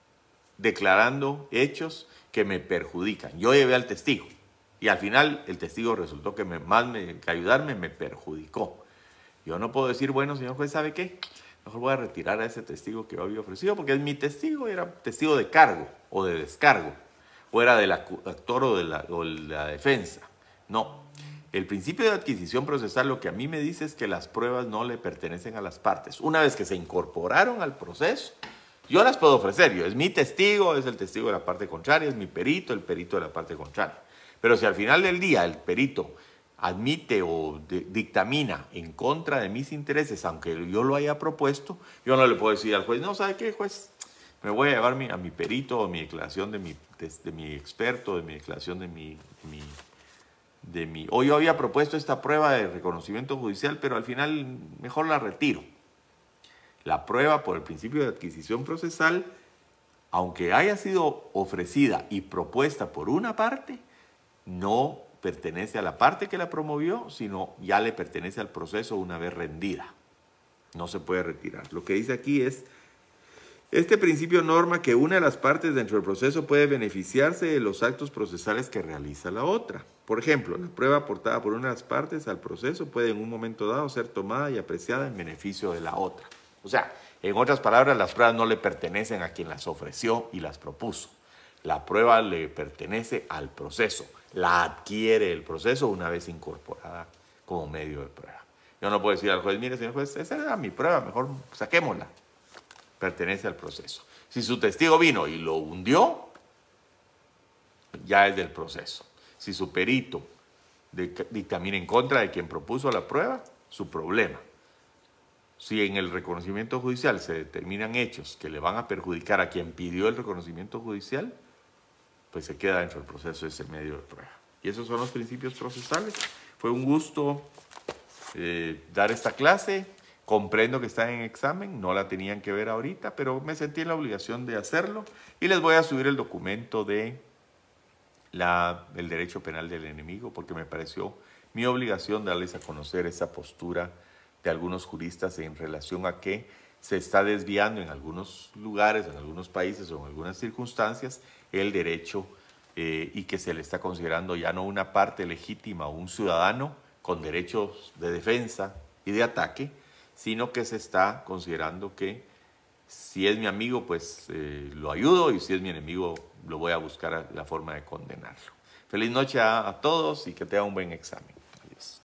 declarando hechos que me perjudican. Yo llevé al testigo y al final el testigo resultó que me, más me, que ayudarme me perjudicó. Yo no puedo decir, bueno, señor juez, ¿sabe qué? Mejor voy a retirar a ese testigo que yo había ofrecido porque es mi testigo, era testigo de cargo o de descargo, o era del actor o de la, o de la defensa. No. El principio de adquisición procesal lo que a mí me dice es que las pruebas no le pertenecen a las partes. Una vez que se incorporaron al proceso, yo las puedo ofrecer. Yo, es mi testigo, es el testigo de la parte contraria, es mi perito, el perito de la parte contraria. Pero si al final del día el perito admite o de, dictamina en contra de mis intereses, aunque yo lo haya propuesto, yo no le puedo decir al juez, no, ¿sabe qué, juez? Me voy a llevar mi, a mi perito o mi declaración de mi, de, de mi experto, de mi declaración de mi, de mi, de mi... O yo había propuesto esta prueba de reconocimiento judicial, pero al final mejor la retiro. La prueba por el principio de adquisición procesal, aunque haya sido ofrecida y propuesta por una parte, no pertenece a la parte que la promovió, sino ya le pertenece al proceso una vez rendida. No se puede retirar. Lo que dice aquí es, este principio norma que una de las partes dentro del proceso puede beneficiarse de los actos procesales que realiza la otra. Por ejemplo, la prueba aportada por una de las partes al proceso puede en un momento dado ser tomada y apreciada en beneficio de la otra. O sea, en otras palabras, las pruebas no le pertenecen a quien las ofreció y las propuso. La prueba le pertenece al proceso. La adquiere el proceso una vez incorporada como medio de prueba. Yo no puedo decir al juez, mire, señor juez, esa era mi prueba, mejor saquémosla. Pertenece al proceso. Si su testigo vino y lo hundió, ya es del proceso. Si su perito dictamina en contra de quien propuso la prueba, su problema. Si en el reconocimiento judicial se determinan hechos que le van a perjudicar a quien pidió el reconocimiento judicial, pues se queda dentro del proceso ese medio de prueba. Y esos son los principios procesales. Fue un gusto eh, dar esta clase. Comprendo que está en examen, no la tenían que ver ahorita, pero me sentí en la obligación de hacerlo. Y les voy a subir el documento de la, el derecho penal del enemigo, porque me pareció mi obligación darles a conocer esa postura de algunos juristas en relación a que se está desviando en algunos lugares, en algunos países o en algunas circunstancias el derecho eh, y que se le está considerando ya no una parte legítima o un ciudadano con derechos de defensa y de ataque, sino que se está considerando que si es mi amigo, pues eh, lo ayudo, y si es mi enemigo, lo voy a buscar la forma de condenarlo. Feliz noche a, a todos y que tengan un buen examen. Adiós.